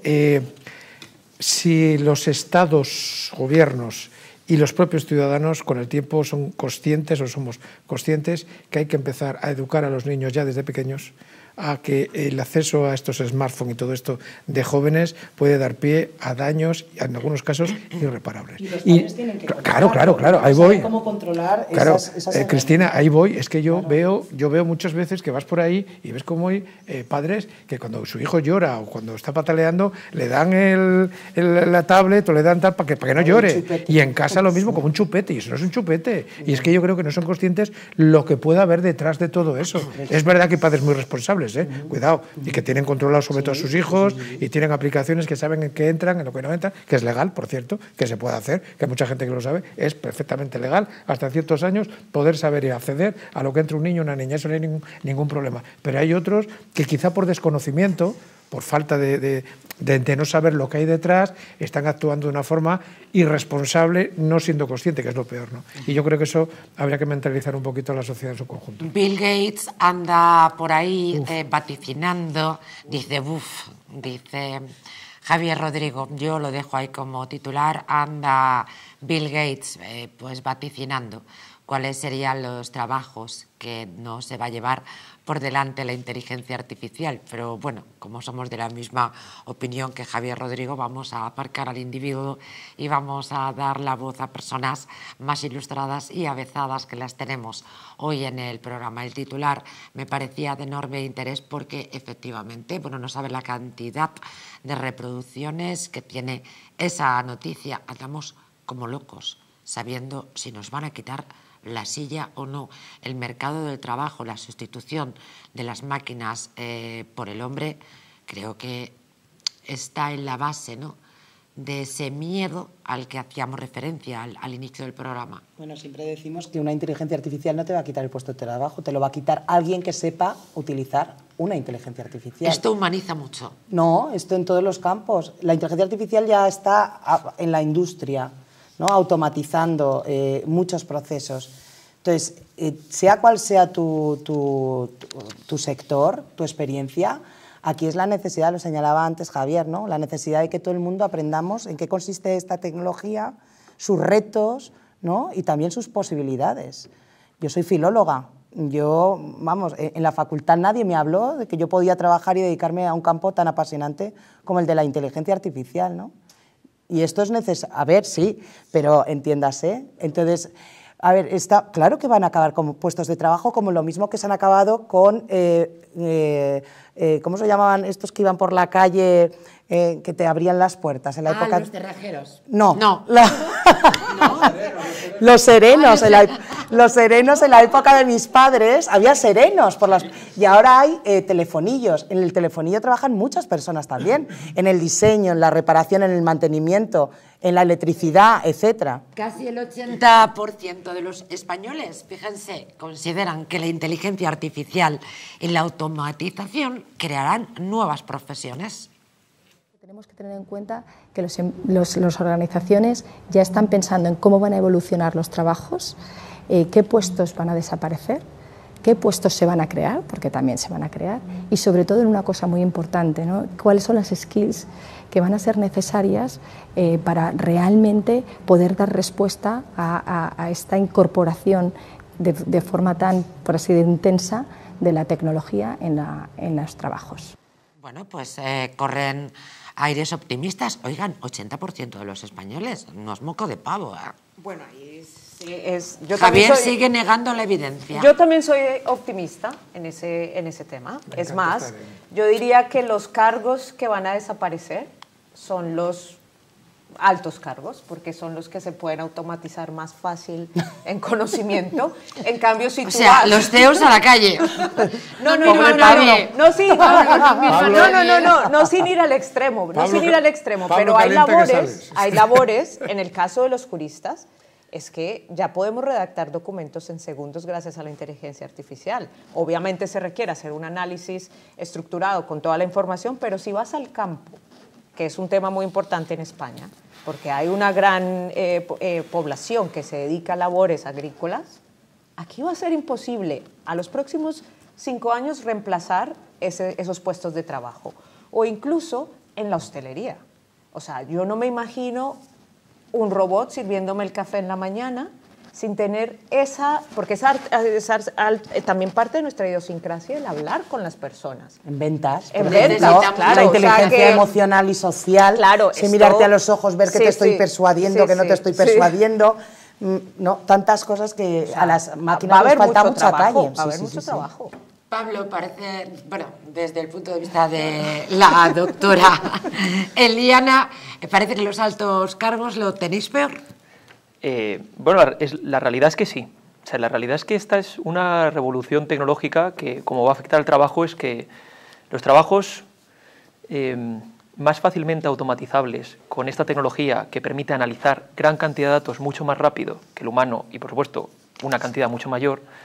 si los estados, gobiernos y los propios ciudadanos con el tiempo son conscientes o somos conscientes que hay que empezar a educar a los niños ya desde pequeños a que el acceso a estos smartphones y todo esto de jóvenes puede dar pie a daños, en algunos casos, irreparables. Y los padres tienen que claro, ahí voy. ¿Cómo controlar esas Cristina, ahí voy. Es que yo veo muchas veces que vas por ahí y ves cómo hay padres que cuando su hijo llora o cuando está pataleando le dan la tablet o le dan tal para que no llore. Y en casa lo mismo, como un chupete, y eso no es un chupete. Y es que yo creo que no son conscientes lo que pueda haber detrás de todo eso. Es verdad que hay padres muy responsables, cuidado, y que tienen controlados sobre todo a sus hijos y tienen aplicaciones que saben en qué entran, en lo que no entran, que es legal, por cierto, que se puede hacer, que hay mucha gente que lo sabe, es perfectamente legal, hasta ciertos años, poder saber y acceder a lo que entra un niño o una niña, eso no hay ningún problema. Pero hay otros que quizá por desconocimiento, por falta de no saber lo que hay detrás, están actuando de una forma irresponsable, no siendo consciente, que es lo peor, ¿no? Y yo creo que eso habría que mentalizar un poquito a la sociedad en su conjunto. Bill Gates anda por ahí vaticinando, dice Javier Rodrigo, yo lo dejo ahí como titular, anda Bill Gates pues vaticinando cuáles serían los trabajos que no se va a llevar por delante la inteligencia artificial. Pero bueno, como somos de la misma opinión que Javier Rodrigo, vamos a aparcar al individuo y vamos a dar la voz a personas más ilustradas y avezadas que las tenemos hoy en el programa. El titular me parecía de enorme interés porque efectivamente, bueno, no sabe la cantidad de reproducciones que tiene esa noticia. Andamos como locos sabiendo si nos van a quitar la silla o no. El mercado del trabajo, la sustitución de las máquinas por el hombre, creo que está en la base, ¿no?, de ese miedo al que hacíamos referencia al inicio del programa. Bueno, siempre decimos que una inteligencia artificial no te va a quitar el puesto de trabajo, te lo va a quitar alguien que sepa utilizar una inteligencia artificial. Esto humaniza mucho. No, esto en todos los campos. La inteligencia artificial ya está en la industria, ¿no?, automatizando muchos procesos. Entonces, sea cual sea tu sector, tu experiencia, aquí es la necesidad, lo señalaba antes Javier, ¿no?, la necesidad de que todo el mundo aprendamos en qué consiste esta tecnología, sus retos, ¿no?, y también sus posibilidades. Yo soy filóloga. Yo, vamos, en la facultad nadie me habló de que yo podía trabajar y dedicarme a un campo tan apasionante como el de la inteligencia artificial, ¿no? Y esto es necesario. A ver, sí, pero entiéndase. Entonces, a ver, claro que van a acabar con puestos de trabajo, como lo mismo que se han acabado con, ¿cómo se llamaban estos que iban por la calle, que te abrían las puertas en la época? Los cerrajeros. No. Los serenos. Los serenos en la época de mis padres, había serenos y ahora hay telefonillos. En el telefonillo trabajan muchas personas también, en el diseño, en la reparación, en el mantenimiento, en la electricidad, etcétera. Casi el 80% de los españoles, fíjense, consideran que la inteligencia artificial y la automatización crearán nuevas profesiones. Tenemos que tener en cuenta que las organizaciones ya están pensando en cómo van a evolucionar los trabajos, qué puestos van a desaparecer, qué puestos se van a crear, porque también se van a crear, y sobre todo en una cosa muy importante, ¿no?, cuáles son las skills que van a ser necesarias para realmente poder dar respuesta a esta incorporación de forma tan, por así decirlo, intensa de la tecnología en los trabajos. Bueno, pues corren aires optimistas. Oigan, 80% de los españoles, no es moco de pavo, ¿eh? Bueno, ahí sí Javier sigue negando la evidencia. Yo también soy optimista en ese tema. Es más, yo diría que los cargos que van a desaparecer son los altos cargos, porque son los que se pueden automatizar más fácil en conocimiento. En cambio, si tú vas... los CEOs a la calle. No sin ir al extremo, pero hay labores, en el caso de los juristas, es que ya podemos redactar documentos en segundos gracias a la inteligencia artificial. Obviamente se requiere hacer un análisis estructurado con toda la información, pero si vas al campo, que es un tema muy importante en España, porque hay una gran población que se dedica a labores agrícolas, aquí va a ser imposible a los próximos 5 años reemplazar esos puestos de trabajo, o incluso en la hostelería. O sea, yo no me imagino un robot sirviéndome el café en la mañana sin tener porque también parte de nuestra idiosincrasia el hablar con las personas. En ventas. Claro. La inteligencia emocional y social, sin mirarte a los ojos, ver que te estoy persuadiendo, que no te estoy persuadiendo. No, tantas cosas que a las máquinas les falta mucha calle. Va a haber mucho trabajo. Pablo, parece, bueno, desde el punto de vista de la doctora Eliana, parece que los altos cargos lo tenéis peor. Bueno, la realidad es que sí. O sea, la realidad es que esta es una revolución tecnológica que, como va a afectar al trabajo, es que los trabajos más fácilmente automatizables con esta tecnología que permite analizar gran cantidad de datos mucho más rápido que el humano y, por supuesto, una cantidad mucho mayor,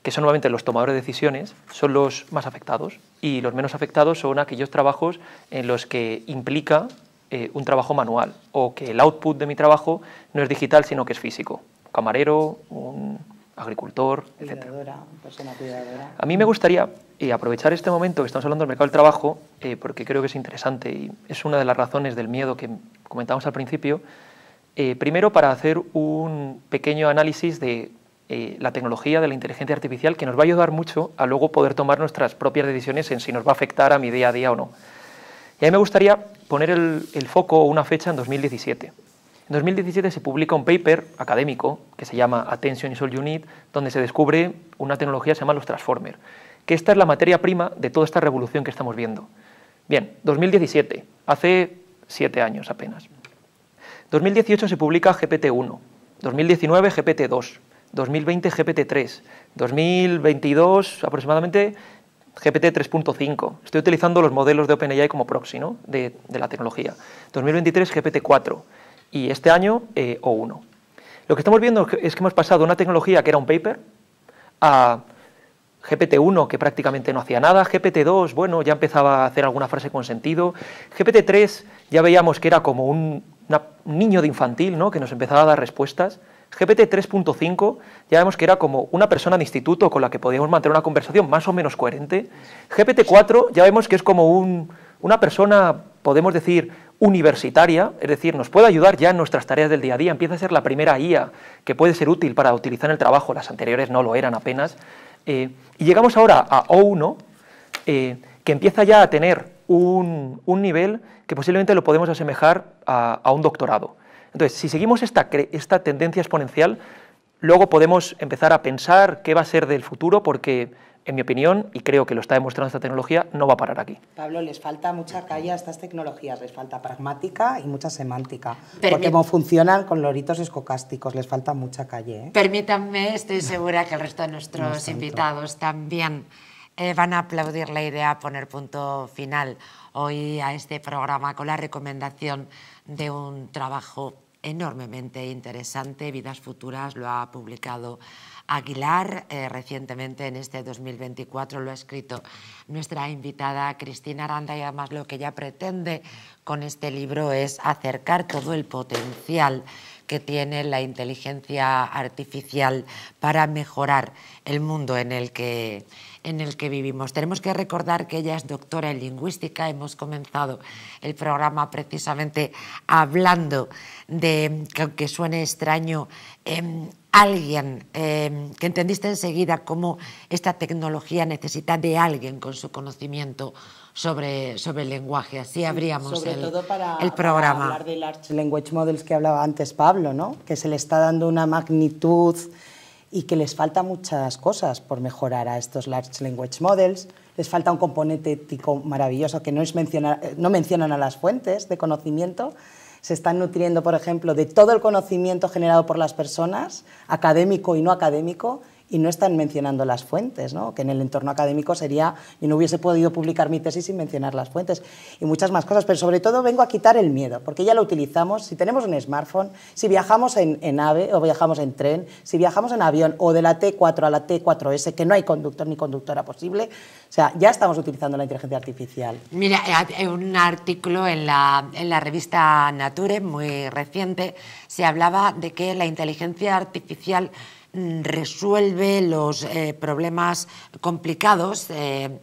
que son normalmente los tomadores de decisiones, son los más afectados, y los menos afectados son aquellos trabajos en los que implica un trabajo manual, o que el output de mi trabajo no es digital, sino que es físico. Un camarero, un agricultor, etc. Persona cuidadora. A mí me gustaría aprovechar este momento que estamos hablando del mercado del trabajo, porque creo que es interesante y es una de las razones del miedo que comentábamos al principio, primero para hacer un pequeño análisis de la tecnología de la inteligencia artificial, que nos va a ayudar mucho a luego poder tomar nuestras propias decisiones en si nos va a afectar a mi día a día o no. Y a mí me gustaría poner el foco o una fecha en 2017. En 2017 se publica un paper académico que se llama Attention is all you need, donde se descubre una tecnología que se llama los Transformers, que esta es la materia prima de toda esta revolución que estamos viendo. Bien, 2017, hace 7 años apenas. 2018 se publica GPT-1, 2019 GPT-2, 2020 GPT-3, 2022 aproximadamente GPT 3.5. Estoy utilizando los modelos de OpenAI como proxy, ¿no?, de la tecnología. 2023 GPT-4 y este año O1. Lo que estamos viendo es que hemos pasado de una tecnología que era un paper a GPT-1, que prácticamente no hacía nada. GPT-2, bueno, ya empezaba a hacer alguna frase con sentido. GPT-3 ya veíamos que era como un niño de infantil, ¿no?, que nos empezaba a dar respuestas. GPT 3.5 ya vemos que era como una persona de instituto con la que podíamos mantener una conversación más o menos coherente. GPT 4 ya vemos que es como una persona, podemos decir, universitaria, es decir, nos puede ayudar ya en nuestras tareas del día a día. Empieza a ser la primera IA que puede ser útil para utilizar en el trabajo, las anteriores no lo eran apenas. Y llegamos ahora a O1, que empieza ya a tener un nivel que posiblemente lo podemos asemejar a un doctorado. Entonces, si seguimos esta tendencia exponencial, luego podemos empezar a pensar qué va a ser del futuro, porque, en mi opinión, y creo que lo está demostrando esta tecnología, no va a parar aquí. Pablo, les falta mucha calle a estas tecnologías, les falta pragmática y mucha semántica, porque como funcionan con loritos escocásticos, les falta mucha calle. Permítanme, estoy segura que el resto de nuestros invitados también van a aplaudir la idea, poner punto final hoy a este programa con la recomendación de un trabajo enormemente interesante. Vidas Futuras lo ha publicado Aguilar recientemente, en este 2024, lo ha escrito nuestra invitada Cristina Aranda, y además lo que ella pretende con este libro es acercar todo el potencial que tiene la inteligencia artificial para mejorar el mundo en el que vivimos. Tenemos que recordar que ella es doctora en lingüística. Hemos comenzado el programa precisamente hablando de, que aunque suene extraño, alguien que entendiste enseguida cómo esta tecnología necesita de alguien con su conocimiento sobre el lenguaje. Así abríamos sobre todo para el Para programa. hablar de Large Language Models que hablaba antes Pablo, ¿no?, que se le está dando una magnitud y que les falta muchas cosas por mejorar a estos Large Language Models. Les falta un componente ético maravilloso que no mencionan a las fuentes de conocimiento. Se están nutriendo, por ejemplo, de todo el conocimiento generado por las personas, académico y no académico, y no están mencionando las fuentes, ¿no?, que en el entorno académico sería, y no hubiese podido publicar mi tesis sin mencionar las fuentes, y muchas más cosas, pero sobre todo vengo a quitar el miedo, porque ya lo utilizamos. Si tenemos un smartphone, si viajamos en AVE o viajamos en tren, si viajamos en avión o de la T4 a la T4S, que no hay conductor ni conductora posible, o sea, ya estamos utilizando la inteligencia artificial. Mira, un artículo en la revista Nature, muy reciente, se hablaba de que la inteligencia artificial resuelve los problemas complicados de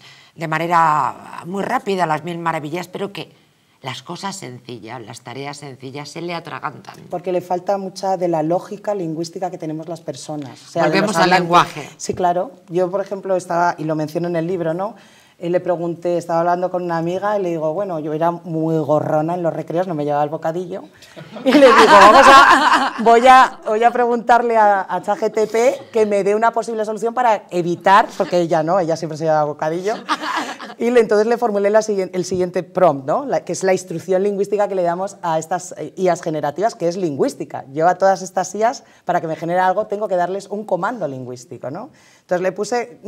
manera muy rápida, las mil maravillas, pero que las cosas sencillas, las tareas sencillas se le atragantan. Porque le falta mucha de la lógica lingüística que tenemos las personas. O sea, volvemos al lenguaje. Sí, claro. Yo, por ejemplo, estaba, y lo menciono en el libro, ¿no?, le pregunté, estaba hablando con una amiga y le digo, bueno, yo era muy gorrona en los recreos, no me llevaba el bocadillo, y le digo, voy a preguntarle a ChatGPT que me dé una posible solución para evitar, porque ella no, ella siempre se llevaba bocadillo, y entonces le formulé el siguiente prompt, ¿no?, que es la instrucción lingüística que le damos a estas IAs generativas, que es lingüística. Yo a todas estas IAs, para que me genere algo, tengo que darles un comando lingüístico, ¿no? Entonces le puse,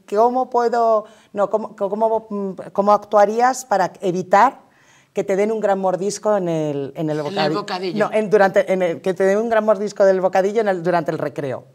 ¿cómo actuarías para evitar que te den un gran mordisco en el bocadillo? En el bocadillo. No, que te den un gran mordisco del bocadillo durante el recreo.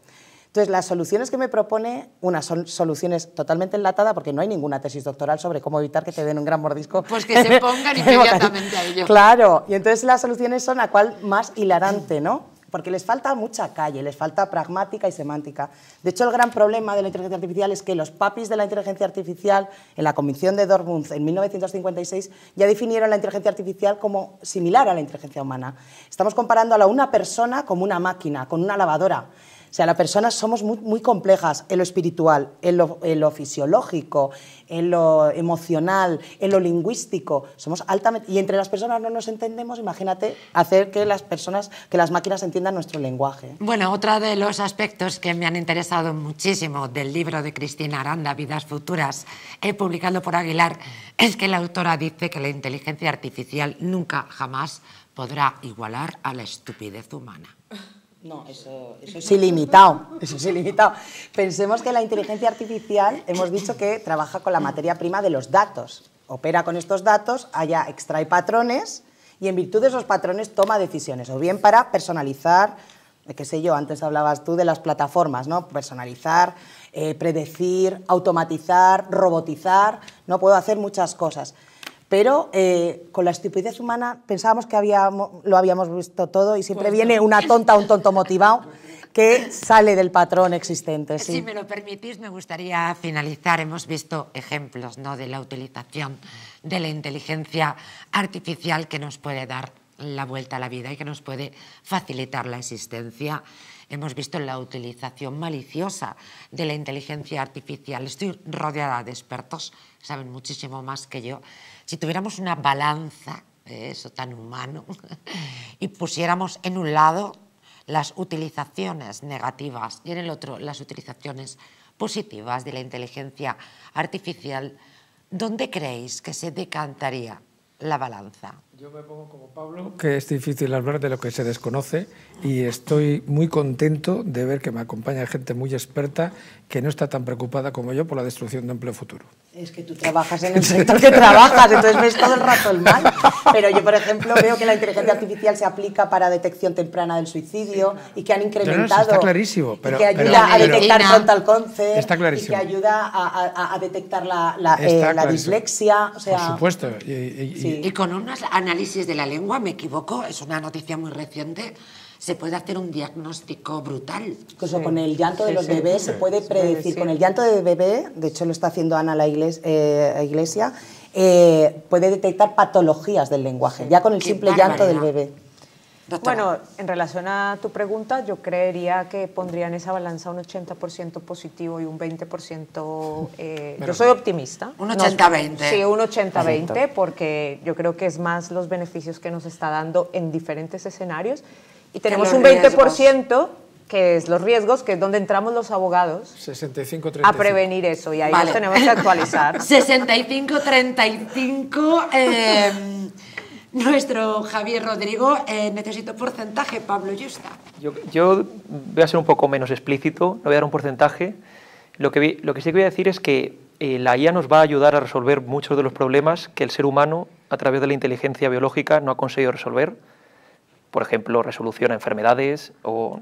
Entonces, las soluciones que me propone, unas son soluciones totalmente enlatadas, porque no hay ninguna tesis doctoral sobre cómo evitar que te den un gran mordisco. Pues que se pongan inmediatamente a ello. Claro, y entonces las soluciones son a cuál más hilarante, ¿no? Porque les falta mucha calle, les falta pragmática y semántica. De hecho, el gran problema de la inteligencia artificial es que los papis de la inteligencia artificial, en la Convención de Dortmund en 1956, ya definieron la inteligencia artificial como similar a la inteligencia humana. Estamos comparando a una persona como una máquina, con una lavadora. O sea, las personas somos muy complejas en lo espiritual, en lo fisiológico, en lo emocional, en lo lingüístico. Somos altamente... Y entre las personas no nos entendemos, imagínate hacer que las máquinas entiendan nuestro lenguaje. Bueno, otro de los aspectos que me han interesado muchísimo del libro de Cristina Aranda, Vidas Futuras, publicado por Aguilar, es que la autora dice que la inteligencia artificial nunca, jamás podrá igualar a la estupidez humana. No, eso es ilimitado, eso es ilimitado. Pensemos que la inteligencia artificial, hemos dicho que trabaja con la materia prima de los datos. Opera con estos datos, extrae patrones y en virtud de esos patrones toma decisiones, o bien para personalizar, qué sé yo, antes hablabas tú de las plataformas, ¿no? Personalizar, predecir, automatizar, robotizar, no puedo hacer muchas cosas. Pero con la estupidez humana pensábamos que lo habíamos visto todo y siempre viene una tonta o un tonto motivado que sale del patrón existente. Sí. Si me lo permitís, me gustaría finalizar. Hemos visto ejemplos, ¿no?, de la utilización de la inteligencia artificial que nos puede dar la vuelta a la vida y que nos puede facilitar la existencia. Hemos visto la utilización maliciosa de la inteligencia artificial. Estoy rodeada de expertos que saben muchísimo más que yo. Si tuviéramos una balanza, eso tan humano, y pusiéramos en un lado las utilizaciones negativas y en el otro las utilizaciones positivas de la inteligencia artificial, ¿dónde creéis que se decantaría la balanza? Yo me pongo como Pablo, que es difícil hablar de lo que se desconoce y estoy muy contento de ver que me acompaña gente muy experta que no está tan preocupada como yo por la destrucción de empleo futuro. Es que tú trabajas en el sector que trabajas, entonces ves todo el rato el mal. Pero yo, por ejemplo, veo que la inteligencia artificial se aplica para detección temprana del suicidio y que han incrementado... está clarísimo. Y que ayuda a detectar frontal cancer. Está clarísimo. Y que ayuda a detectar la dislexia. O sea, por supuesto. Y con unos análisis de la lengua, me equivoco, es una noticia muy reciente, se puede hacer un diagnóstico brutal. Incluso con el llanto de los bebés se puede predecir. Con el llanto de bebé, de hecho lo está haciendo Ana la Iglesia, puede detectar patologías del lenguaje, ya con el simple llanto del bebé. Doctora. Bueno, en relación a tu pregunta, yo creería que pondría en esa balanza un 80% positivo y un 20%... yo soy optimista. Un 80-20. Sí, un 80-20, porque yo creo que es más los beneficios que nos está dando en diferentes escenarios. Y tenemos un 20%, que es los riesgos, que es donde entramos los abogados 65-35. a prevenir eso, y ahí los tenemos que actualizar. 65-35... Nuestro Javier Rodrigo, necesito porcentaje, Pablo Yusta. Yo voy a ser un poco menos explícito, no voy a dar un porcentaje. Lo que sí que voy a decir es que la IA nos va a ayudar a resolver muchos de los problemas que el ser humano, a través de la inteligencia biológica, no ha conseguido resolver. Por ejemplo, resolución a enfermedades, o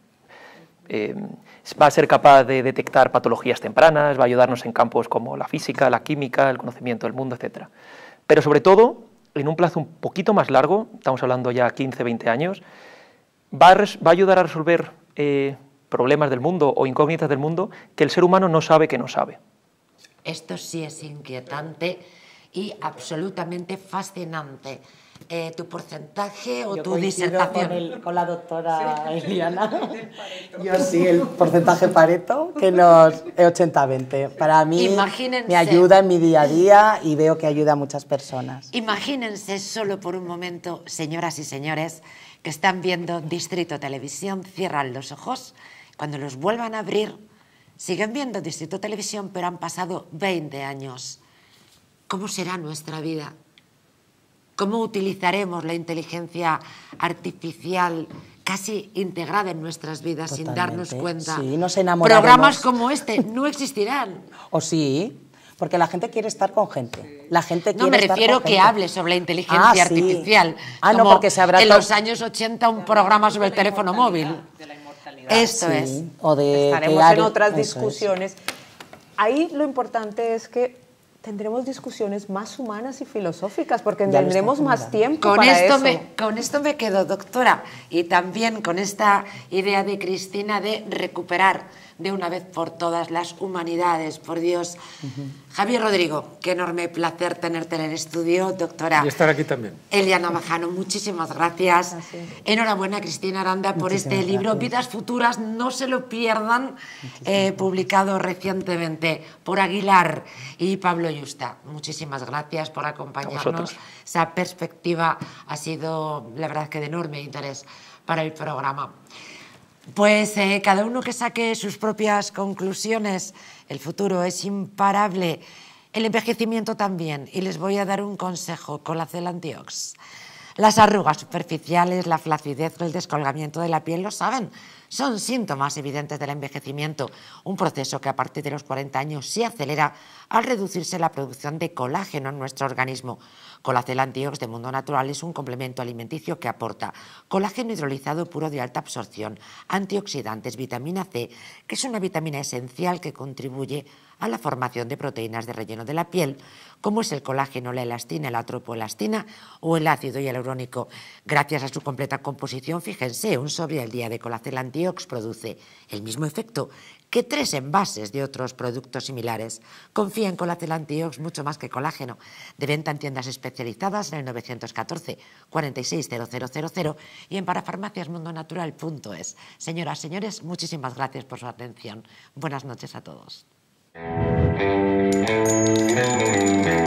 va a ser capaz de detectar patologías tempranas, va a ayudarnos en campos como la física, la química, el conocimiento del mundo, etc. Pero sobre todo, en un plazo un poquito más largo, estamos hablando ya 15, 20 años, va a ayudar a resolver problemas del mundo o incógnitas del mundo que el ser humano no sabe que no sabe. Esto sí es inquietante y absolutamente fascinante. ¿Tu porcentaje o tu disertación? Con la doctora Eliana. Yo sí, el porcentaje Pareto, que los 80-20. Para mí me ayuda en mi día a día y veo que ayuda a muchas personas. Imagínense solo por un momento, señoras y señores, que están viendo Distrito Televisión, cierran los ojos, cuando los vuelvan a abrir, siguen viendo Distrito Televisión, pero han pasado 20 años. ¿Cómo será nuestra vida? ¿Cómo utilizaremos la inteligencia artificial casi integrada en nuestras vidas sin darnos cuenta? Sí, nos enamoraremos. Programas como este no existirán. ¿O sí? Porque la gente quiere estar con gente. La gente quiere no, me estar refiero con que gente. hable sobre la inteligencia artificial. No, porque se habrá en los años 80 un programa sobre el teléfono móvil. Esto es. O de estaremos en otras discusiones. Ahí lo importante es que tendremos discusiones más humanas y filosóficas, porque tendremos más tiempo para eso. Con esto me quedo, doctora, y también con esta idea de Cristina de recuperar de una vez por todas las humanidades, por Dios. Javier Rodrigo, qué enorme placer tenerte en el estudio, doctora. Y estar aquí también. Eliana Majano, muchísimas gracias. Enhorabuena, Cristina Aranda, por este libro, Vidas Futuras, no se lo pierdan, publicado recientemente por Aguilar y Pablo Yusta. Muchísimas gracias por acompañarnos. Esa perspectiva ha sido, la verdad, que de enorme interés para el programa. Pues cada uno que saque sus propias conclusiones. El futuro es imparable, el envejecimiento también. Y les voy a dar un consejo: Colacel Antiox. Las arrugas superficiales, la flacidez o el descolgamiento de la piel, lo saben, son síntomas evidentes del envejecimiento, un proceso que a partir de los 40 años se acelera al reducirse la producción de colágeno en nuestro organismo. Colacel Antiox de Mundo Natural es un complemento alimenticio que aporta colágeno hidrolizado puro de alta absorción, antioxidantes, vitamina C, que es una vitamina esencial que contribuye a la formación de proteínas de relleno de la piel, como es el colágeno, la elastina, la tropoelastina o el ácido hialurónico. Gracias a su completa composición, fíjense, un sobre al día de Colacel Antiox produce el mismo efecto que 3 envases de otros productos similares. Confía en Colacel Antiox mucho más que colágeno. De venta en tiendas especializadas en el 914 460000 y en parafarmaciasmundonatural.es. Señoras, señores, muchísimas gracias por su atención. Buenas noches a todos.